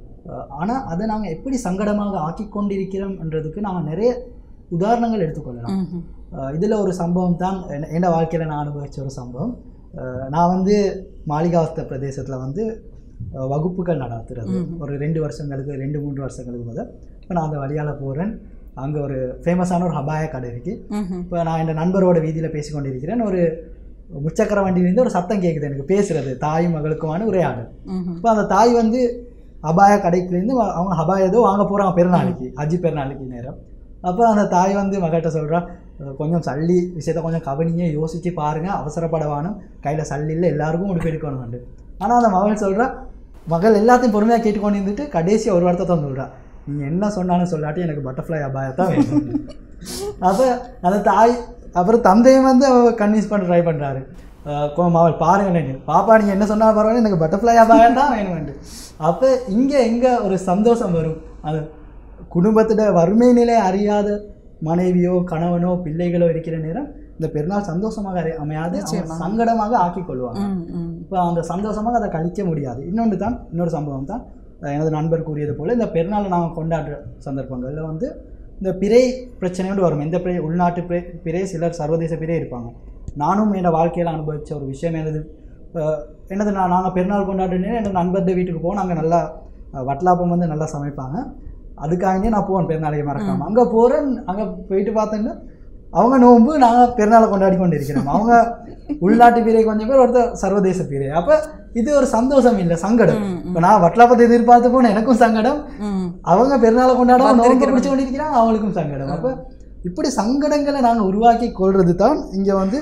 ஆனால் அதை நாங்கள் எப்படி சங்கடமாக ஆக்கி கொண்டிருக்கிறோம்ன்றதுக்கு நாங்கள் நிறைய உதாரணங்கள் எடுத்துக்கொள்ளலாம். இதில் ஒரு சம்பவம் தான் என்னோட வாழ்க்கையில் நான் அனுபவித்த ஒரு சம்பவம். நான் வந்து மாளிகாவஸ்த பிரதேசத்தில் வந்து வகுப்புகள் நடத்துறது ஒரு ரெண்டு வருஷங்களுக்கு ரெண்டு மூன்று வருஷங்களுக்கு முதல். இப்போ நான் அந்த வழியால் போகிறேன். அங்கே ஒரு ஃபேமஸான ஒரு ஹபாயா கடை இருக்குது. இப்போ நான் என் நண்பரோட வீதியில் பேசி கொண்டிருக்கிறேன். ஒரு முச்சக்கர வண்டியிலேருந்து ஒரு சத்தம் கேட்குது எனக்கு, பேசுகிறது தாயும் மகளுக்குமான உரையாடல். இப்போ அந்த தாய் வந்து ஹபாயா கடைக்குலேருந்து அவங்க ஹபாயா ஏதோ வாங்க போகிறாங்க பெருநாளைக்கு, ஹஜ்ஜி பெருநாளைக்கு நேரம். அப்போ அந்த தாய் வந்து மகள்கிட்ட சொல்கிறா, கொஞ்சம் சல்லி விஷயத்த கொஞ்சம் கவனிங்க, யோசித்து பாருங்கள், அவசரப்படவானும், கையில் சல்லி இல்லை, எல்லாருக்கும் உடுப்பு எடுக்கணும்ண்டு. ஆனால் அந்த மகள் சொல்கிறா, மகள் எல்லாத்தையும் பொறுமையாக கேட்டுக்கொண்டு இருந்துட்டு கடைசியாக ஒரு வார்த்தை தான் சொல்கிறா, நீங்கள் என்ன சொன்னாலும் சொல்லாட்டி எனக்கு பட்டர்ஃப்ளை அபாயத்தான் வேணும். அப்போ அந்த தாய் அப்புறம் தந்தையும் வந்து கன்வின்ஸ் பண்ண ட்ரை பண்ணுறாரு. அவள் பாருங்க பாப்பா நீங்கள் என்ன சொன்னாலும் பரவாயில்ல, எனக்கு பட்டர்ஃப்ளை அபாயம் தான் வேணும்ண்டு. அப்போ இங்கே எங்கே ஒரு சந்தோஷம் வரும்? அது குடும்பத்தோட வறுமை நிலை அறியாத மனைவியோ கணவனோ பிள்ளைகளோ இருக்கிற நேரம் இந்த பெருநாள் சந்தோஷமாக அமையாது, சங்கடமாக ஆக்கி கொள்வாங்க. இப்போ அந்த சந்தோஷமாக அதை கழிக்க முடியாது. இன்னொன்று தான் இன்னொரு சம்பவம் தான் எனது நண்பர் கூறியது போல், இந்த பெருநாளை நாங்கள் கொண்டாடுற சந்தர்ப்பங்களில் வந்து இந்த பிறை பிரச்சனையோடு வரும். எந்த பிறை, உள்நாட்டு பிறை பிறை சிலர் சர்வதேச பிறை இருப்பாங்க. நானும் என்னோடய வாழ்க்கையில் அனுபவித்த ஒரு விஷயம் எனது என்னது நான் நாங்கள் பெருநாள் கொண்டாடுனே என்னோட நண்பர்கிட்ட வீட்டுக்கு போவோம். நாங்கள் நல்லா வட்டலாப்பம் வந்து நல்லா சமைப்பாங்க. அதுக்காகவே நான் போவேன் பெருநாளைக்கு மறக்காமல். அங்கே போகிறேன், அங்கே போயிட்டு பார்த்தேன்னா அவங்க நோன்பு, நாங்கள் பெருநாளை கொண்டாடி கொண்டு இருக்கிறோம். அவங்க உள்நாட்டு பீரை கொஞ்சம் பேர், ஒருத்தர் சர்வதேச பீரை. அப்போ இது ஒரு சந்தோஷம் இல்லை, சங்கடம். இப்போ நான் வட்டலாப்பத்தை எதிர்பார்த்து போனேன், எனக்கும் சங்கடம். அவங்க பெருநாளை கொண்டாட நோன்பு பிடிச்சு கொண்டிருக்கிறாங்க, அவங்களுக்கும் சங்கடம். அப்போ இப்படி சங்கடங்களை நாங்கள் உருவாக்கி கொள்வது தான் இங்கே வந்து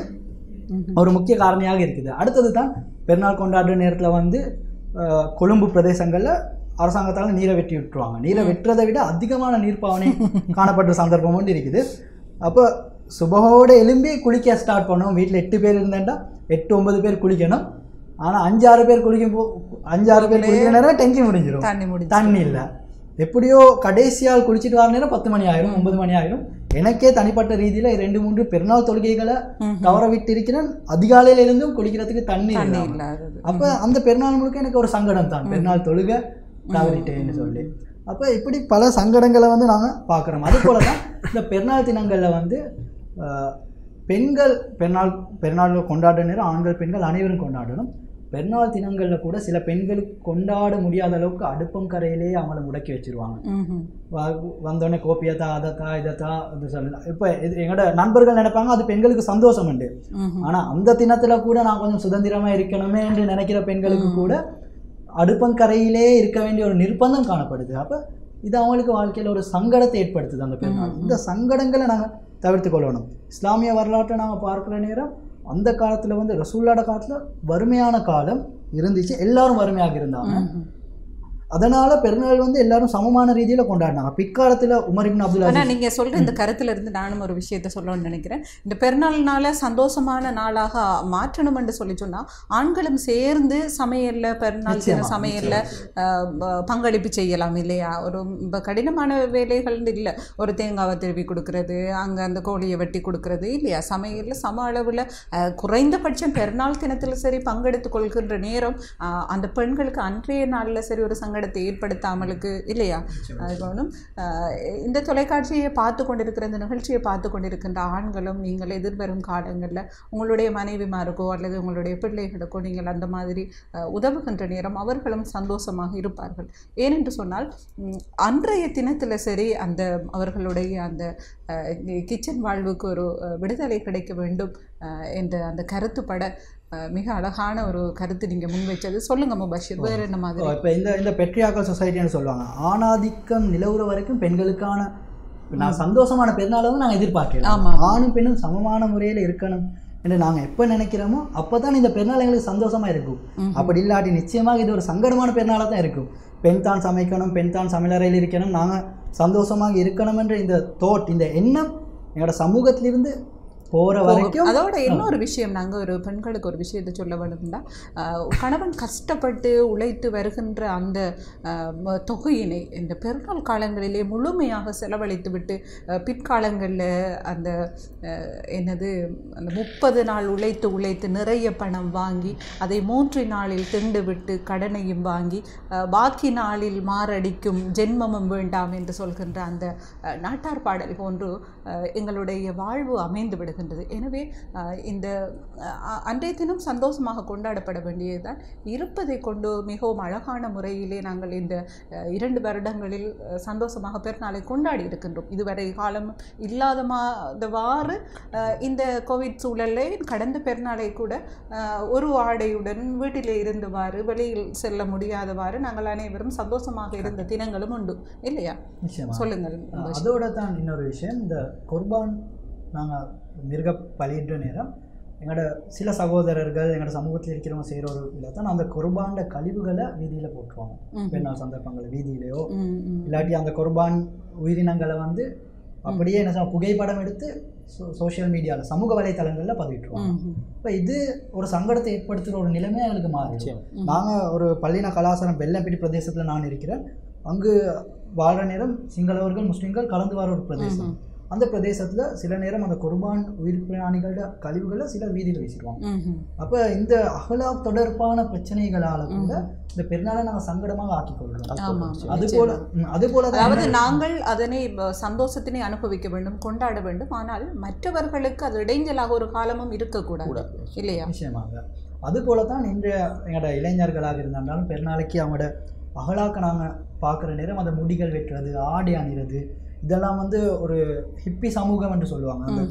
ஒரு முக்கிய காரணியாக இருக்குது. அடுத்தது தான் பெருநாள் கொண்டாடுற நேரத்தில் வந்து கொழும்பு பிரதேசங்களில் அரசாங்கத்தால் நீரை வெட்டி விட்டுருவாங்க. நீரை வெட்டுறதை விட அதிகமான நீர்ப்பாவனை காணப்பட்ட சந்தர்ப்பம் ஒன்று இருக்குது. அப்போ சுபகோட எலும்பி குளிக்க ஸ்டார்ட் பண்ணோம். வீட்டில் எட்டு பேர் இருந்தேன்டா எட்டு ஒன்பது பேர் குளிக்கணும். ஆனால் அஞ்சாறு பேர் குளிக்கும் போ அஞ்சாறு பேர் குளிக்கிற நேரம் டென்ஷன் முடிஞ்சிடும், தண்ணி இல்லை. எப்படியோ கடைசியால் குளிச்சுட்டு வர நேரம் பத்து மணி ஆயிரும், ஒன்பது மணி ஆயிரும். எனக்கே தனிப்பட்ட ரீதியில் ரெண்டு மூன்று பெருநாள் தொழுகைகளை தவற விட்டு இருக்கிறேன். அதிகாலையில இருந்தும் குளிக்கிறதுக்கு தண்ணி இல்லை. அப்போ அந்த பெருநாள் முழுக்க எனக்கு ஒரு சங்கடம் தான், பெருநாள் தொழுகை தவறிட்டேன்னு சொல்லி. அப்போ இப்படி பல சங்கடங்களை வந்து நாங்கள் பார்க்குறோம். அது போல தான் இந்த பெருநாள் தினங்களில் வந்து பெண்கள் பெருநாள் பெருநாள் கொண்டாடுற நேரம் ஆண்கள் பெண்கள் அனைவரும் கொண்டாடணும். பெருநாள் தினங்களில் கூட சில பெண்களுக்கு கொண்டாட முடியாத அளவுக்கு அடுப்பங்கரையிலேயே அவங்கள முடக்கி வச்சிருவாங்க. வந்தோடனே கோப்பியத்தா அதத்தா இதத்தா அது சொல்லலாம். இப்போ எங்களோட நண்பர்கள் நினைப்பாங்க அது பெண்களுக்கு சந்தோஷம் உண்டு. ஆனால் அந்த தினத்தில் கூட நான் கொஞ்சம் சுதந்திரமாக இருக்கணுமே என்று நினைக்கிற பெண்களுக்கு கூட அடுப்பங்கரையிலே இருக்க வேண்டிய ஒரு நிர்பந்தம் காணப்படுது. அப்போ இது அவங்களுக்கு வாழ்க்கையில் ஒரு சங்கடத்தை ஏற்படுத்துது அந்த பெருநாள். இந்த சங்கடங்களை நாங்கள் தவிர்த்து கொள்ளணும். இஸ்லாமிய வரலாற்றை நாங்கள் பார்க்குற நேரம் அந்த காலத்தில் வந்து ரசூலுல்லாஹ் காலத்தில் வறுமையான காலம் இருந்துச்சு, எல்லாரும் வறுமையாக இருந்தாங்க. அதனால பெருநாள் வந்து எல்லாரும் சமமான ரீதியில் கொண்டாடினாங்க. பிற்காலத்தில் உமர் இப்னு அப்துல் ஆனால் அசீஸ் நீங்கள் சொல்கிற இந்த கருத்துல இருந்து நானும் ஒரு விஷயத்த சொல்லணும்னு நினைக்கிறேன். இந்த பெருநாள்னால சந்தோஷமான நாளாக மாற்றணும் என்று சொல்லி சொன்னால் ஆண்களும் சேர்ந்து சமையலில் பெருநாள் தின சமையலில் பங்களிப்பு செய்யலாம் இல்லையா? ஒரு இப்போ கடினமான வேலைகள் இல்லை, ஒரு தேங்காவை திருவி கொடுக்கறது, அங்கே அந்த கோழியை வெட்டி கொடுக்கறது இல்லையா? சமையலில் சம அளவில் குறைந்தபட்சம் பெருநாள் தினத்தில் சரி பங்கெடுத்து கொள்கின்ற நேரம் அந்த பெண்களுக்கு அன்றைய நாளில் சரி ஒரு சங்க இடத்தை ஏற்படுத்தாமலுக்கு இல்லையா? அது ஒன்றும் இந்த தொலைக்காட்சியை பார்த்து கொண்டிருக்கிற இந்த நிகழ்ச்சியை பார்த்து கொண்டிருக்கின்ற ஆண்களும் நீங்கள் எதிர்வரும் காலங்களில் உங்களுடைய மனைவிமாருக்கோ அல்லது உங்களுடைய பிள்ளைகளுக்கோ நீங்கள் அந்த மாதிரி உதவுகின்ற நேரம் அவர்களும் சந்தோஷமாக இருப்பார்கள். ஏனென்று சொன்னால் அன்றைய தினத்தில் சரி அந்த அவர்களுடைய அந்த கிச்சன் வாழ்வுக்கு ஒரு விடுதலை கிடைக்க வேண்டும் என்ற அந்த கருத்துப்பட மிக அழகான ஒரு கருத்து நீங்கள் முன்வைச்சது. சொல்லுங்க முபஷிர், வேறு என்ன மாதிரி? இப்போ இந்த இந்த பெட்ரியாக்கல் சொசைட்டின்னு சொல்லுவாங்க, ஆணாதிக்கம் நிலவுற வரைக்கும் பெண்களுக்கான நான் சந்தோஷமான பெருநாளை வந்து நாங்கள் எதிர்பார்க்கலாம். ஆணும் பெண்ணும் சமமான முறையில் இருக்கணும் என்று நாங்கள் எப்போ நினைக்கிறோமோ அப்போ தான் இந்த பெருநாள் எங்களுக்கு சந்தோஷமாக இருக்கும். அப்படி இல்லாட்டி நிச்சயமாக இது ஒரு சங்கடமான பெருநாளாக தான் இருக்கும். பெண் தான் சமைக்கணும், பெண் தான் சமையலறையில் இருக்கணும், நாங்கள் சந்தோஷமாக இருக்கணும் என்ற இந்த தோட், இந்த எண்ணம் எங்களோட சமூகத்திலிருந்து போகிற வரைக்கும். அதோட இன்னொரு விஷயம், நாங்கள் ஒரு பெண்களுக்கு ஒரு விஷயத்தை சொல்ல வேணும்னா, கணவன் கஷ்டப்பட்டு உழைத்து வருகின்ற அந்த தொகையினை இந்த பெருநாள் காலங்களிலே முழுமையாக செலவழித்து விட்டு பிற்காலங்களில் அந்த என்னது அந்த முப்பது நாள் உழைத்து உழைத்து நிறைய பணம் வாங்கி அதை மூன்று நாளில் திண்டு விட்டு கடனையும் வாங்கி பாக்கி நாளில் மாரடிக்கும் ஜென்மமும் வேண்டாம் என்று சொல்கின்ற அந்த நாட்டார் பாடல் போன்று எங்களுடைய வாழ்வு அமைந்து விடுகிறது. எனவே இந்த அன்றைய தினம் சந்தோஷமாக கொண்டாடப்பட வேண்டியதுதான். இருப்பதை கொண்டு மிகவும் அழகான முறையிலே நாங்கள் இந்த இரண்டு வருடங்களில் சந்தோஷமாக பெருநாளை கொண்டாடி இருக்கின்றோம். இதுவரை காலம் இல்லாதவாறு இந்த கோவிட் சூழலில் கடந்த பெருநாளை கூட ஒரு ஆடையுடன் வீட்டிலே இருந்தவாறு வெளியில் செல்ல முடியாதவாறு நாங்கள் அனைவரும் சந்தோஷமாக இருந்த தினங்களும் உண்டு இல்லையா? சொல்லுங்கள். அதோட தான் இன்னொரு விஷயம், இந்த குர்பான் நாங்கள் மிருக பலியின்ற நேரம் எங்களோட சில சகோதரர்கள் எங்களோட சமூகத்தில் இருக்கிறவங்க செய்கிற ஒரு இல்லை தான் அந்த குர்பான கழிவுகளை வீதியில் போட்டுருவாங்க. பெருநாள் சந்தர்ப்பங்களை வீதியிலையோ இல்லாட்டி அந்த குர்பான் உயிரினங்களை வந்து அப்படியே என்ன சொல்ல புகைப்படம் எடுத்து சோ சோஷியல் மீடியாவில் சமூக வலைத்தளங்களில் பதிவிட்டுருவாங்க. இப்போ இது ஒரு சங்கடத்தை ஏற்படுத்துகிற ஒரு நிலைமை எங்களுக்கு மாறிடுச்சு. நாங்கள் ஒரு பள்ளின கலாச்சாரம் வெள்ளம்பிடி பிரதேசத்தில் நான் இருக்கிறேன். அங்கு வாழ்கிற நேரம் சிங்களவர்கள் முஸ்லீம்கள் கலந்து வர ஒரு பிரதேசம். அந்த பிரதேசத்தில் சில நேரம் அந்த குர்பான் உயிர் பிராணிகளோட கழிவுகளை சில வீதியில் வீசிடுவாங்க. அப்போ இந்த அகலாக் தொடர்பான பிரச்சனைகளால் கூட இந்த பெருநாளை நாங்கள் சங்கடமாக ஆக்கி கொள்கிறோம். அதுபோல அதுபோல அதாவது நாங்கள் அதனை சந்தோஷத்தினை அனுபவிக்க வேண்டும், கொண்டாட வேண்டும். ஆனால் மற்றவர்களுக்கு அது இடைஞ்சலாக ஒரு காலமும் இருக்கக்கூடாது இல்லையா? நிச்சயமாக. அதுபோல தான் இன்றைய எங்களோட இளைஞர்களாக இருந்தாலும் பெருநாளைக்கு அவங்களோட அகலாக்க நாங்கள் பார்க்குற நேரம் அந்த முடிகள் வெட்டுறது, ஆடை அணிகிறது, இதெல்லாம் வந்து ஒரு ஹிப்பி சமூகம் என்று சொல்லுவாங்க. அந்த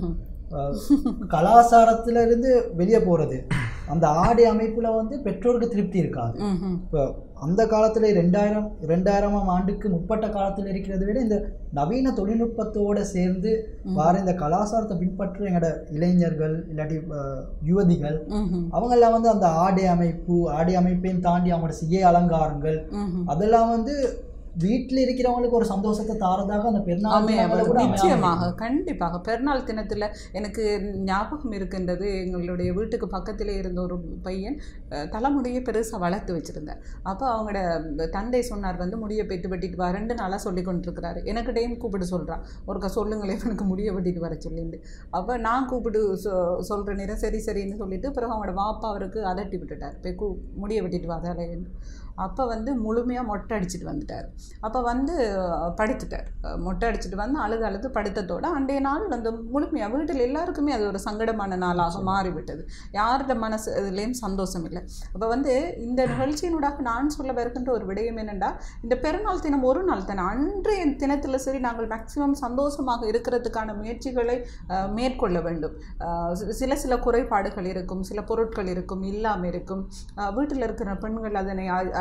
கலாச்சாரத்துல இருந்து வெளியே போகிறது, அந்த ஆடை அமைப்பில் வந்து பெற்றோருக்கு திருப்தி இருக்காது. இப்போ அந்த காலத்தில் ரெண்டாயிரம் ரெண்டாயிரமாம் ஆண்டுக்கு முற்பட்ட காலத்தில் இருக்கிறத விட இந்த நவீன தொழில்நுட்பத்தோடு சேர்ந்து வார இந்த கலாச்சாரத்தை பின்பற்ற எங்களோட இளைஞர்கள் இல்லாட்டி யுவதிகள் அவங்கெல்லாம் வந்து அந்த ஆடை அமைப்பு ஆடை அமைப்பையும் தாண்டி அவங்களோட சிகை அலங்காரங்கள் அதெல்லாம் வந்து வீட்டில் இருக்கிறவங்களுக்கு ஒரு சந்தோஷத்தை தாரதாக அந்த பெருநாள் நிச்சயமாக கண்டிப்பாக. பெருநாள் தினத்தில் எனக்கு ஞாபகம் இருக்கின்றது, எங்களுடைய வீட்டுக்கு பக்கத்திலே இருந்த ஒரு பையன் தலைமுடியை பெருசாக வளர்த்து வச்சுருந்தார். அப்போ அவங்களோட தந்தை சொன்னார் வந்து முடியை பெற்று வெட்டிட்டு வா, ரெண்டு நாளாக சொல்லி கொண்டிருக்கிறாரு. எனக்கு டைம் கூப்பிட்டு சொல்கிறான், ஒருக்கா சொல்லுங்களேன் எனக்கு முடியை வெட்டிட்டு வர சொல்லிட்டு. அப்போ நான் கூப்பிட்டு சொ சொல்கிற நேரம் சரி சரின்னு சொல்லிட்டு பிறகு அவங்களோட வாப்பா அவருக்கு அதட்டி விட்டுட்டார், போய் கூ முடியை வெட்டிட்டு வாதாலேன்னு. அப்போ வந்து முழுமையாக மொட்டை அடிச்சுட்டு வந்துட்டார். அப்போ வந்து படுத்துட்டார், மொட்டை அடிச்சுட்டு வந்து அழுது அழுது படுத்தத்தோடு அன்றைய நாள் வந்து முழுமையாக வீட்டில் எல்லாருக்குமே அது ஒரு சங்கடமான நாளாக மாறிவிட்டது. யாரோட மனசு இதுலேயும் சந்தோஷம் இல்லை. அப்போ வந்து இந்த நிகழ்ச்சியினூடாக நான் சொல்ல வருகின்ற ஒரு விடயம் என்னென்னா, இந்த பெருநாள் தினம் ஒரு நாள் தானே, அன்றைய தினத்தில் சரி நாங்கள் மேக்சிமம் சந்தோஷமாக இருக்கிறதுக்கான முயற்சிகளை மேற்கொள்ள வேண்டும். சில சில குறைபாடுகள் இருக்கும், சில பொருட்கள் இருக்கும், இல்லாமல் இருக்கும். வீட்டில் இருக்கிற பெண்கள் அதனை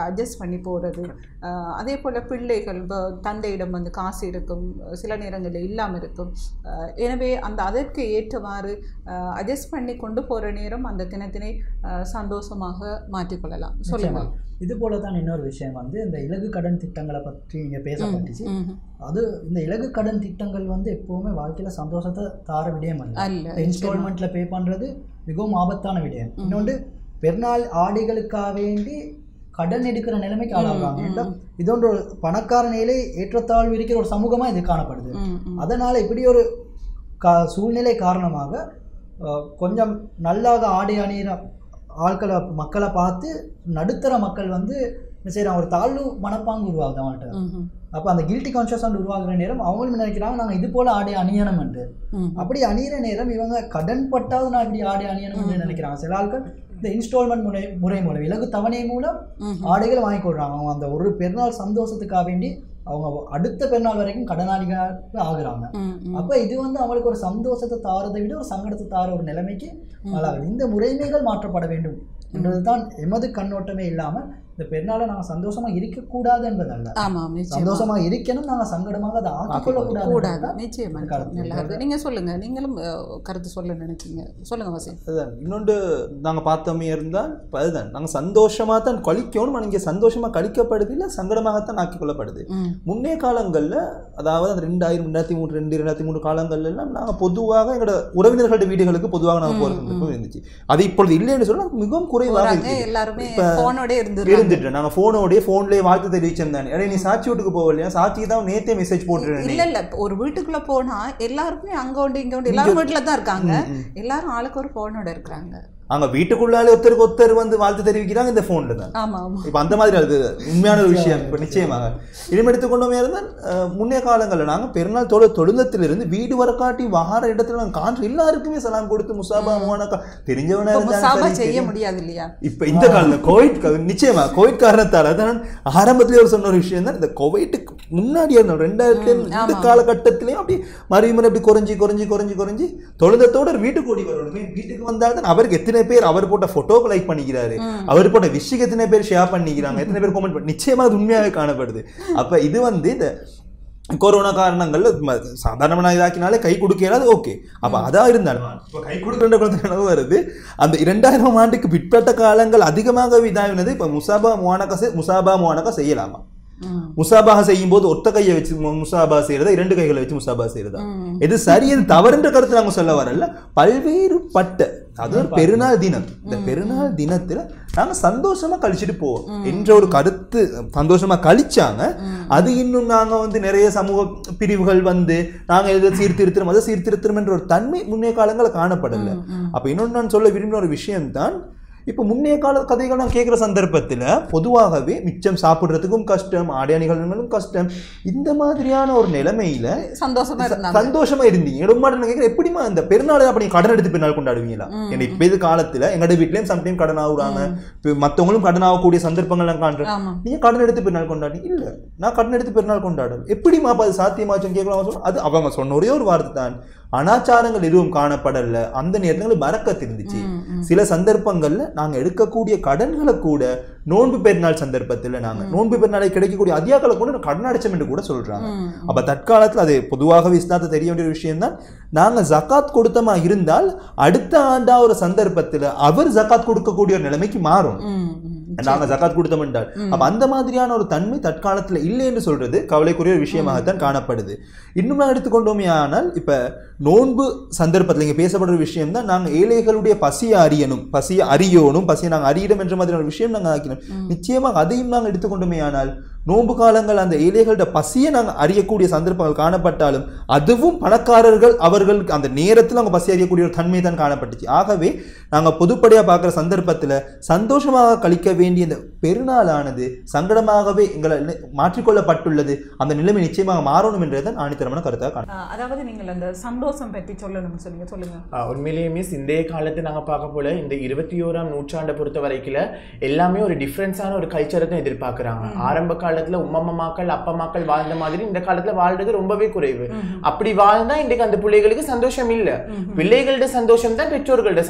அட்ஜஸ்ட் பண்ணி போகிறது. அதே போல் பிள்ளைகள் தந்தையிடம் வந்து காசு இருக்கும், சில நேரங்களில் இல்லாமல் இருக்கும். எனவே அந்த அதற்கு ஏற்றவாறு அட்ஜஸ்ட் பண்ணி கொண்டு போகிற நேரம் அந்த தினத்தினை சந்தோஷமாக மாற்றிக்கொள்ளலாம். சொல்லுங்கள். இது போல தான் இன்னொரு விஷயம் வந்து இந்த இலகு கடன் திட்டங்களை பற்றி இங்கே பேசப்பட்டுச்சு. அது இந்த இலகு கடன் திட்டங்கள் வந்து எப்போவுமே வாழ்க்கையில் சந்தோஷத்தை தார விடயம் அல்ல. இன்ஸ்டால்மெண்ட்டில் பே பண்ணுறது மிகவும் ஆபத்தான விடயம். இன்னொன்று பெருநாள் ஆடைகளுக்காக வேண்டி கடன் எடுக்கிற நிலைமைக்கு ஆளாகிறாங்க. இதோன்ற ஒரு பணக்கார நிலை ஏற்றத்தாழ்வு இருக்கிற ஒரு சமூகமாக இது காணப்படுது. அதனால் இப்படி ஒரு கா சூழ்நிலை காரணமாக கொஞ்சம் நல்லாக ஆடை அணிகிற ஆட்களை மக்களை பார்த்து நடுத்தர மக்கள் வந்து செய்கிறாங்க, ஒரு தாழ்வு மனப்பாங்கு உருவாகுது அவங்கள்ட்ட. அப்போ அந்த கில்ட்டி கான்ஷியஸ் வந்து உருவாகிற நேரம் அவங்களும் நினைக்கிறாங்க நாங்கள் இது போல் ஆடை அணியணும்ன்ட்டு. அப்படி அணிகிற நேரம் இவங்க கடன் பட்டாவது நான் இப்படி ஆடை அணியணும்னு நினைக்கிறாங்க. சில ஆட்கள் இந்த இன்ஸ்டால்மெண்ட் முறை முறை மூலம் இலகு தவணை மூலம் ஆடைகள் வாங்கி கொடுறாங்க. அவங்க அந்த ஒரு பெருநாள் சந்தோஷத்துக்காக வேண்டி அவங்க அடுத்த பெருநாள் வரைக்கும் கடனாளிகளாக ஆகுறாங்க. அப்போ இது வந்து அவங்களுக்கு ஒரு சந்தோஷத்தை தாரதை விட ஒரு சங்கடத்தை தார ஒரு நிலைமைக்கு ஆளாகுது. இந்த முறைமைகள் மாற்றப்பட வேண்டும் என்றதுதான் எமது கண்ணோட்டமே. இல்லாமல் இந்த பெருநாளை நாங்கள் சந்தோஷமாக இருக்கக்கூடாது என்பதல்ல. ஆமாம், சந்தோஷமாக இருக்கணும், நாங்கள் சங்கடமாக அதை ஆக்கிக்கொள்ளக்கூடாது. நிச்சயமாக. நீங்கள் சொல்லுங்கள், நீங்களும் கருத்து சொல்ல நினைச்சீங்க, சொல்லுங்கள் வசி. அதுதான் இன்னொன்று நாங்கள் பார்த்தோமே இருந்தால் இப்போ அதுதான் நாங்கள் சந்தோஷமாக தான் கழிக்கணும். ஆனால் இங்கே சந்தோஷமாக கழிக்கப்படுது இல்லை சங்கடமாகத்தான் ஆக்கிக்கொள்ளப்படுது. முன்னே காலங்களில் அதாவது அந்த ரெண்டாயிரம் ரெண்டாயிரத்தி மூணு ரெண்டு ரெண்டாயிரத்தி மூணு காலங்கள்ல எல்லாம் நாங்கள் பொதுவாக எங்களோட உறவினர்களோட வீடுகளுக்கு பொதுவாக நாங்கள் போகிறது இருந்துச்சு. அது இப்பொழுது இல்லைன்னு சொன்னால் மிகவும் குறைவாக எல்லாருமே ஃபோனோட இருந்து இருந்துட்டு நாங்கள் ஃபோனோடய ஃபோன்லேயே வாழ்த்து தெரிவிச்சிருந்தானே. அடே நீ சாட்சி வீட்டுக்கு போகலையா, சாட்சி தான் நேற்றே மெசேஜ் போட்டுருந்தேன். இல்லை இல்லை ஒரு வீட்டுக்குள்ளே போனால் எல்லாருக்குமே அங்கே உண்டு இங்கே உண்டு எல்லாரும் வீட்டில் தான் இருக்காங்க, எல்லாரும் ஆளுக்கு ஒரு ஃபோனோட இருக்கிறாங்க. அங்கே வீட்டுக்குள்ளாலே ஒருத்தருக்கு ஒருத்தர் வந்து வாழ்த்து தெரிவிக்கிறாங்க இந்த ஃபோனில் தான். ஆமாம் ஆமாம். இப்போ அந்த மாதிரி அது உண்மையான ஒரு விஷயம். இப்போ நிச்சயமாக இனிமே எடுத்துக்கொண்டோமே இருந்தால் முன்னே காலங்களில் நாங்கள் பெருநாள் தொழு தொழுந்தத்திலிருந்து வீடு வர காட்டி வார இடத்துல நாங்கள் காண்ற எல்லாருக்குமே சலாம் கொடுத்து முசாபா மோனக்கா தெரிஞ்சவனா செய்ய முடியாது இல்லையா. இப்போ இந்த காலத்தில் கோவிட் நிச்சயமா கோவிட் காரணத்தால் அதான் ஆரம்பத்திலே ஒரு சொன்ன ஒரு விஷயம் தான். இந்த கோவிட்டுக்கு முன்னாடியே இருந்தோம் ரெண்டாயிரத்தி இந்த காலகட்டத்திலையும் அப்படி மறுபடியும் அப்படி குறைஞ்சி குறைஞ்சி குறைஞ்சி குறைஞ்சி தொழுதத்தோட வீட்டுக்கு ஓடி வரணுமே. வீட்டுக்கு வந்தால் தான் அவருக்கு எத்தனை பேர் அவர் போட்ட போட்டோக்கு லைக் பண்ணிக்கிறாரு, அவர் போட்ட விஷயம் எத்தனை பேர் ஷேர் பண்ணிக்கிறாங்க, எத்தனை பேர் கமெண்ட் பண்ணி நிச்சயமா அது உண்மையாகவே காணப்படுது. அப்ப இது வந்து இந்த கொரோனா காரணங்கள்ல சாதாரணமான இதாக்கினாலே கை கொடுக்கிறாது. ஓகே, அப்ப அதா இருந்தாலும் இப்போ கை கொடுக்கின்ற வருது. அந்த இரண்டாயிரம் ஆண்டுக்கு பிற்பட்ட காலங்கள் அதிகமாக இதாகினது. இப்ப முசாபா முவானக்கா முசாபா முவானக்கா செய்யலாமா? முசாபாக செய்யும் போது ஒத்த கையை வச்சு முசாபா செய்யறதா, இரண்டு கைகளை வச்சு முசாபா செய்யறதா, இது சரி இது தவறுன்ற கருத்து நாங்க சொல்ல வரல. பல்வேறு பட்ட அது ஒரு பெருநாள் தினம். இந்த பெருநாள் தினத்துல நாங்க சந்தோஷமா கழிச்சுட்டு போவோம் என்ற ஒரு கருத்து சந்தோஷமா கழிச்சாங்க. அது இன்னும் நாங்க வந்து நிறைய சமூக பிரிவுகள் வந்து நாங்க எதை சீர்திருத்தம் அதை சீர்திருத்தம் என்ற ஒரு தன்மை முன்னே காலங்களில் காணப்படலை. அப்ப இன்னொன்று நான் சொல்ல விரும்பின ஒரு விஷயம்தான், இப்போ முன்னைய கால கதைகள் நான் கேட்குற சந்தர்ப்பத்தில் பொதுவாகவே மிச்சம் சாப்பிட்றதுக்கும் கஷ்டம், ஆடை அணிகளும் கஷ்டம். இந்த மாதிரியான ஒரு நிலைமையில சந்தோஷமா சந்தோஷமா இருந்தீங்க. ரொம்ப கேட்குறேன், எப்படிமா இந்த பெருநாளை அப்படி கடன் எடுத்து பெருநாள் கொண்டாடுவீங்களா? ஏன்னா இப்போ இது காலத்தில் எங்களோட வீட்லேயும் சம்டைம் கடன் ஆகுறாங்க, இப்போ மற்றவங்களும் கடன் ஆகக்கூடிய சந்தர்ப்பங்கள் நான் காண்றேன். நீங்கள் கடன் எடுத்து பெருநாள் கொண்டாடி இல்லை, நான் கடன் எடுத்து பெருநாள் கொண்டாடுறேன், எப்படிமா அப்போ அது சாத்தியமாச்சுன்னு கேட்கலாம் சொல்ல. அது அவங்க சொன்ன ஒரே ஒரு வார்த்தை தான், அனாச்சாரங்கள் எதுவும் காணப்படல. அந்த நேரத்தில் பறக்கத்து இருந்துச்சு. சில சந்தர்ப்பங்கள்ல நாங்க எடுக்கக்கூடிய கடன்களை கூட நோன்பு பெருநாள் சந்தர்ப்பத்தில் நாங்க நோன்பு பெருநாளை கிடைக்கக்கூடிய அதிகாக்களை கூட கடன் அடைச்சோம் என்று கூட சொல்றாங்க. அப்ப தற்காலத்தில் அது பொதுவாகவே இஸ்லாத்தை தெரிய வேண்டிய விஷயம் தான். நாங்க ஜக்காத் கொடுத்தமா இருந்தால் அடுத்த ஆண்டா ஒரு சந்தர்ப்பத்தில் அவர் ஜக்காத் கொடுக்கக்கூடிய ஒரு நிலைமைக்கு மாறும். நாங்க ஜக்காத் கொடுத்தோம் என்றால் அப்ப அந்த மாதிரியான ஒரு தன்மை தற்காலத்தில் இல்லை என்று சொல்றது கவலைக்குரிய ஒரு விஷயமாகத்தான் காணப்படுது. இன்னும் நான் எடுத்துக்கொண்டோமே ஆனால் இப்ப நோன்பு சந்தர்ப்பத்தில் இங்கே பேசப்படுற விஷயம் தான், நாங்கள் ஏழைகளுடைய பசியை அறியணும், பசியை அறியணும், பசியை நாங்கள் அறியிடும் என்ற மாதிரியான விஷயம் நாங்கள் ஆக்கினோம். நிச்சயமாக அதையும் நாங்கள் எடுத்துக்கொண்டோமே ஆனால் நோன்பு காலங்கள் அந்த ஏழைகளோட பசியை நாங்கள் அறியக்கூடிய சந்தர்ப்பங்கள் காணப்பட்டாலும் அதுவும் பணக்காரர்கள் அவர்களுக்கு அந்த நேரத்தில் அவங்க பசி அறியக்கூடிய ஒரு தன்மை தான் காணப்பட்டுச்சு. ஆகவே நாங்கள் பொதுப்படையாக பார்க்குற சந்தர்ப்பத்தில் சந்தோஷமாக கழிக்க வேண்டிய இந்த பெருநாளானது சங்கடமாகவே எங்களை மாற்றிக்கொள்ளப்பட்டுள்ளது. அந்த நிலைமை நிச்சயமாக மாறணும் என்றதான் ஆணித்தரமான கருத்தாக காணும். அதாவது நீங்கள் அந்த சந்தோஷம் பற்றி சொல்லணும்னு சொல்லுங்க சொல்லுங்க. உண்மையிலேயே மிஸ் இன்றைய காலத்தை நாங்கள் பார்க்க போல இந்த இருபத்தி ஓராம் நூற்றாண்டை பொறுத்த வரைக்கும் எல்லாமே ஒரு டிஃப்ரென்ஸான ஒரு கல்ச்சரை தான் எதிர்பார்க்குறாங்க. ஆரம்ப காலத்துல உம்மம்மாக்கள் அப்பம்மாக்கள் வாழ்ந்த மாதிரி இந்த காலத்துல வாழ்றது ரொம்பவே குறைவு. அப்படி வாழ்ந்தா இன்றைக்கு அந்த பிள்ளைகளுக்கு சந்தோஷம் இல்ல. பிள்ளைகளோட சந்தோஷம் தான் பெற்றோர்களோட சந்தோஷம்.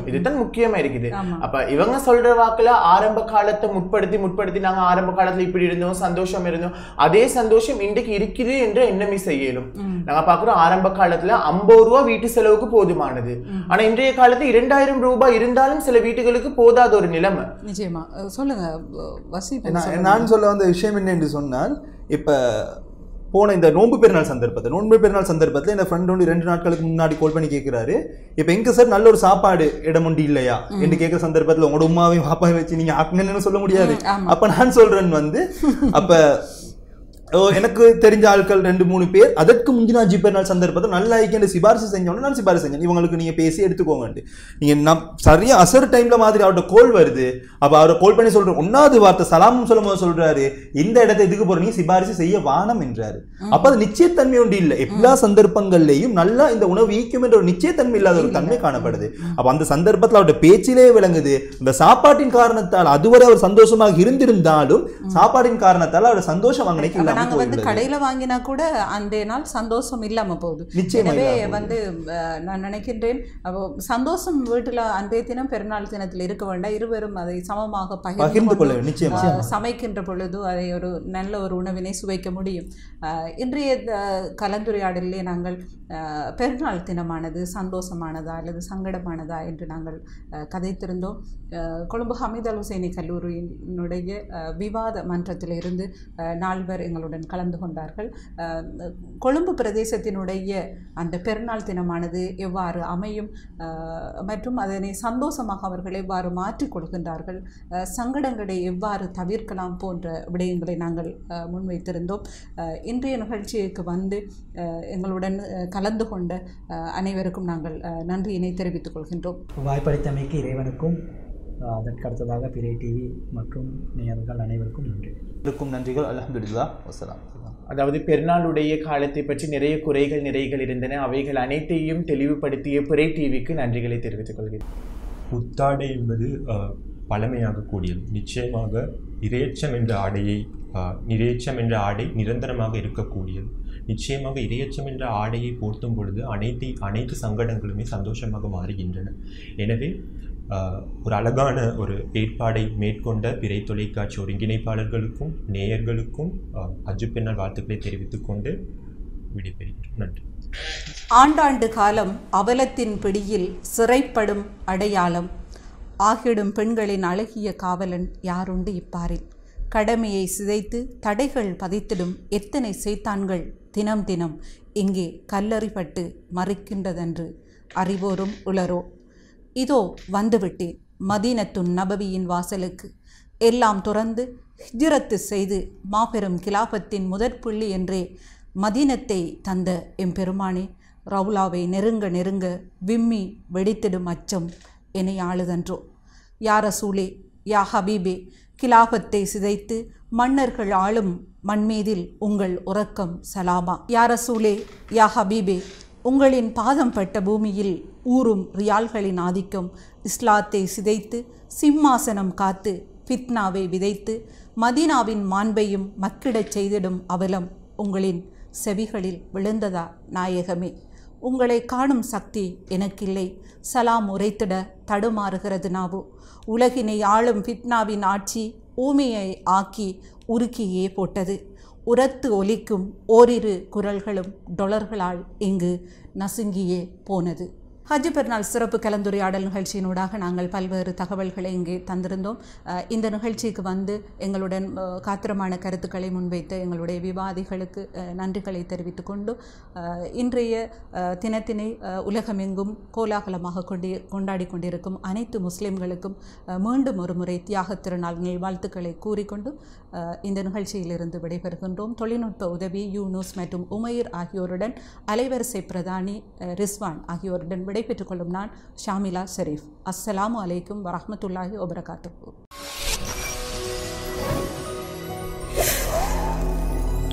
இதுதான் முக்கியமா இருக்குது. அப்ப இவங்க சொல்ற வாக்குல ஆரம்ப காலத்தை முற்படுத்தி முற்படுத்தி நாங்க ஆரம்ப காலத்துல இப்படி இருந்தோம், சந்தோஷம் இருந்தோம், அதே சந்தோஷம் இன்றைக்கு இருக்குது என்று எண்ணமே செய்யலும். நாங்க பாக்குறோம் ஆரம்ப காலத்துல ஐம்பது ரூபா வீட்டு செலவுக்கு போதுமானது. ஆனா இன்றைய காலத்துல இரண்டாயிரம் ரூபாய் இருந்தாலும் சில வீட்டுகளுக்கு போதாத ஒரு நிலைமை. நிச்சயமா சொல்லுங்க வசி. நான் சொல்ல வந்த விஷயம் என்ன என்று சொன்னால், இப்ப போன இந்த நோன்பு பெருநாள் சந்தர்ப்பத்தை நோன்பு பெருநாள் சந்தர்ப்பத்தில் இந்த ஃப்ரெண்ட் ஒன்று ரெண்டு நாட்களுக்கு முன்னாடி கால் பண்ணி கேட்கிறாரு, இப்போ எங்க சார் நல்ல ஒரு சாப்பாடு இடம் ஒன்று இல்லையா என்று கேட்குற சந்தர்ப்பத்தில் உங்களோட உமாவையும் பாப்பாவையும் வச்சு நீங்க ஆக்குங்கன்னு சொல்ல முடியாது. அப்ப நான் சொல்றேன் வந்து அப்ப எனக்கு தெரிஞ்ச ஆட்கள் ரெண்டு மூணு பேர் அதற்கு முந்தின அஜி பெருநாள் சந்தர்ப்பத்தில் நல்லா ஐக்கிய சிபாரிசு செஞ்சோன்னு நான் சிபாரிசு செஞ்சேன், இவங்களுக்கு நீங்க பேசி எடுத்துக்கோங்க. நீங்க நான் சரியா அசர் டைம்ல மாதிரி அவரோட கோல் வருது. அப்ப அவரை கோல் பண்ணி சொல்ற ஒன்னாவது வார்த்தை சலாமும் சொல்லும் போது சொல்றாரு, இந்த இடத்தை இதுக்கு போற நீ சிபாரிசு செய்ய வானம் என்றாரு. அப்ப அது நிச்சயத்தன்மை ஒன்று இல்லை. எல்லா சந்தர்ப்பங்கள்லையும் நல்லா இந்த உணவு ஈக்கும் என்ற ஒரு நிச்சயத்தன்மை இல்லாத ஒரு தன்மை காணப்படுது. அப்ப அந்த சந்தர்ப்பத்தில் அவருடைய பேச்சிலே விளங்குது, இந்த சாப்பாட்டின் காரணத்தால் அதுவரை அவர் சந்தோஷமாக இருந்திருந்தாலும் சாப்பாட்டின் காரணத்தால் அவருடைய சந்தோஷம் அங்கே நாங்க வந்து கடையில வாங்கினா கூட அந்த நாள் சந்தோஷம் இல்லாம போகுது. எனவே வந்து நான் நினைக்கின்றேன் சந்தோஷம் வீட்டுல அன்றைய தினம் பெருநாள் தினத்தில் இருக்க வேண்டாம், இருவரும் அதை சமமாக பகிர்ந்து கொள்ள சமைக்கின்ற பொழுது அதை ஒரு நல்ல ஒரு உணவினை சுவைக்க முடியும். இன்றைய கலந்துரையாடலே நாங்கள் பெருநாள் தினமானது சந்தோஷமானதா அல்லது சங்கடமானதா என்று நாங்கள் கதைத்திருந்தோம். கொழும்பு ஹமீத் அல் ஹுசைனி கல்லூரியினுடைய விவாத மன்றத்தில் இருந்து நால்வர் எங்களுடன் கலந்து கொண்டார்கள். கொழும்பு பிரதேசத்தினுடைய அந்த பெருநாள் தினமானது எவ்வாறு அமையும் மற்றும் அதனை சந்தோஷமாக அவர்கள் எவ்வாறு மாற்றிக் கொள்கின்றார்கள், சங்கடங்களை எவ்வாறு தவிர்க்கலாம் போன்ற விடயங்களை நாங்கள் முன்வைத்திருந்தோம். இன்றைய நிகழ்ச்சிக்கு வந்து எங்களுடன் கலந்து கொண்ட அனைவருக்கும் நாங்கள் நன்றியினை தெரிவித்துக் கொள்கின்றோம். வாய்ப்பளித்தமைக்கு இறைவனுக்கும் அதற்கு அடுத்ததாக பிறை டிவி மற்றும் நேயர்கள் அனைவருக்கும் நன்றி. இருக்கும் நன்றிகள். அல்ஹம்துலில்லாஹ் வஸ்ஸலாம். அதாவது பெருநாளுடைய காலத்தை பற்றி நிறைய குறைகள் நிறைகள் இருந்தன, அவைகள் அனைத்தையும் தெளிவுபடுத்திய பிறை டிவிக்கு நன்றிகளை தெரிவித்துக் கொள்கிறேன். புத்தாடை என்பது பழமையாக கூடியது. நிச்சயமாக இரையச்சம் என்ற ஆடையை இரையச்சம் என்ற ஆடை நிரந்தரமாக இருக்கக்கூடியது. நிச்சயமாக இரையச்சம் என்ற ஆடையை போர்த்தும் பொழுது அனைத்து அனைத்து சங்கடங்களுமே சந்தோஷமாக மாறுகின்றன. எனவே ஒரு அழகான ஒரு ஏற்பாடை மேற்கொண்ட பிறை தொலைக்காட்சி ஒருங்கிணைப்பாளர்களுக்கும் நேயர்களுக்கும் ஹஜ் பெருநாள் வாழ்த்துக்களை தெரிவித்துக் கொண்டு விடைபெறுகிறோம். நன்றி. ஆண்டாண்டு காலம் அவலத்தின் பிடியில் சிறைப்படும் அடையாளம் ஆகிடும் பெண்களின் அழகிய காவலன் யாருண்டு இப்பாரில், கடமையை சிதைத்து தடைகள் பதித்திடும் எத்தனை செய்தான்கள் தினம் தினம் இங்கே கல்லறிப்பட்டு மறைக்கின்றதென்று அறிவோரும் உளரோ. இதோ வந்துவிட்டேன் மதீனத்துன் நபவியின் வாசலுக்கு, எல்லாம் துறந்து ஹிஜ்ரத்து செய்து மாபெரும் கிலாபத்தின் முதற்புள்ளி என்றே மதீனத்தை தந்த எம்பெருமானே, ரவுலாவை நெருங்க நெருங்க விம்மி வெடித்திடும் அச்சம் என்னை ஆளுதன்றோ. யா ரசூலே, யா ஹபீபே, கிலாபத்தை சிதைத்து மன்னர்கள் ஆளும் மண்மீதில் உங்கள் உறக்கம் சலாமா. யா ரசூலே, யா ஹபீபே, உங்களின் பாதம் பட்ட பூமியில் ஊறும் ரியால்களின் ஆதிக்கம் இஸ்லாத்தை சிதைத்து சிம்மாசனம் காத்து ஃபித்னாவை விதைத்து மதீனாவின் மாண்பையும் மக்கிடச் செய்திடும் அவலம் உங்களின் செவிகளில் விழுந்ததா நாயகமே. உங்களை காணும் சக்தி எனக்கில்லை, சலாம் உரைத்திட தடுமாறுகிறது நாவோ. உலகினை ஆளும் ஃபித்னாவின் ஆட்சி ஊமையை ஆக்கி உருக்கியே போட்டது. உரத்து ஒலிக்கும் ஓரிரு குரல்களும் டொலர்களால் இங்கு நசுங்கியே போனது. ஹஜ் பெருநாள் சிறப்பு கலந்துரையாடல் நிகழ்ச்சியினூடாக நாங்கள் பல்வேறு தகவல்களை இங்கே தந்திருந்தோம். இந்த நிகழ்ச்சிக்கு வந்து எங்களுடன் காத்திரமான கருத்துக்களை முன்வைத்த எங்களுடைய விவாதிகளுக்கு நன்றிகளை தெரிவித்துக் கொண்டு இன்றைய தினத்தினை உலகமெங்கும் கோலாகலமாக கொண்டு கொண்டாடி கொண்டிருக்கும் அனைத்து முஸ்லிம்களுக்கும் மீண்டும் ஒரு முறை தியாக திருநாள் வாழ்த்துக்களை கூறிக்கொண்டு இந்த நிகழ்ச்சியிலிருந்து விடைபெறுகின்றோம். தொழில்நுட்ப உதவி யூனூஸ் மற்றும் உமைர் ஆகியோருடன் அலைவரிசை பிரதானி ரிஸ்வான் ஆகியோருடன் விடைபெற்றுக் கொள்ளும் நான் ஷாமிலா ஷெரீஃப். அஸ்ஸலாமு அலைக்கும் வரஹ்மத்துல்லாஹி வபரகாத்துஹு.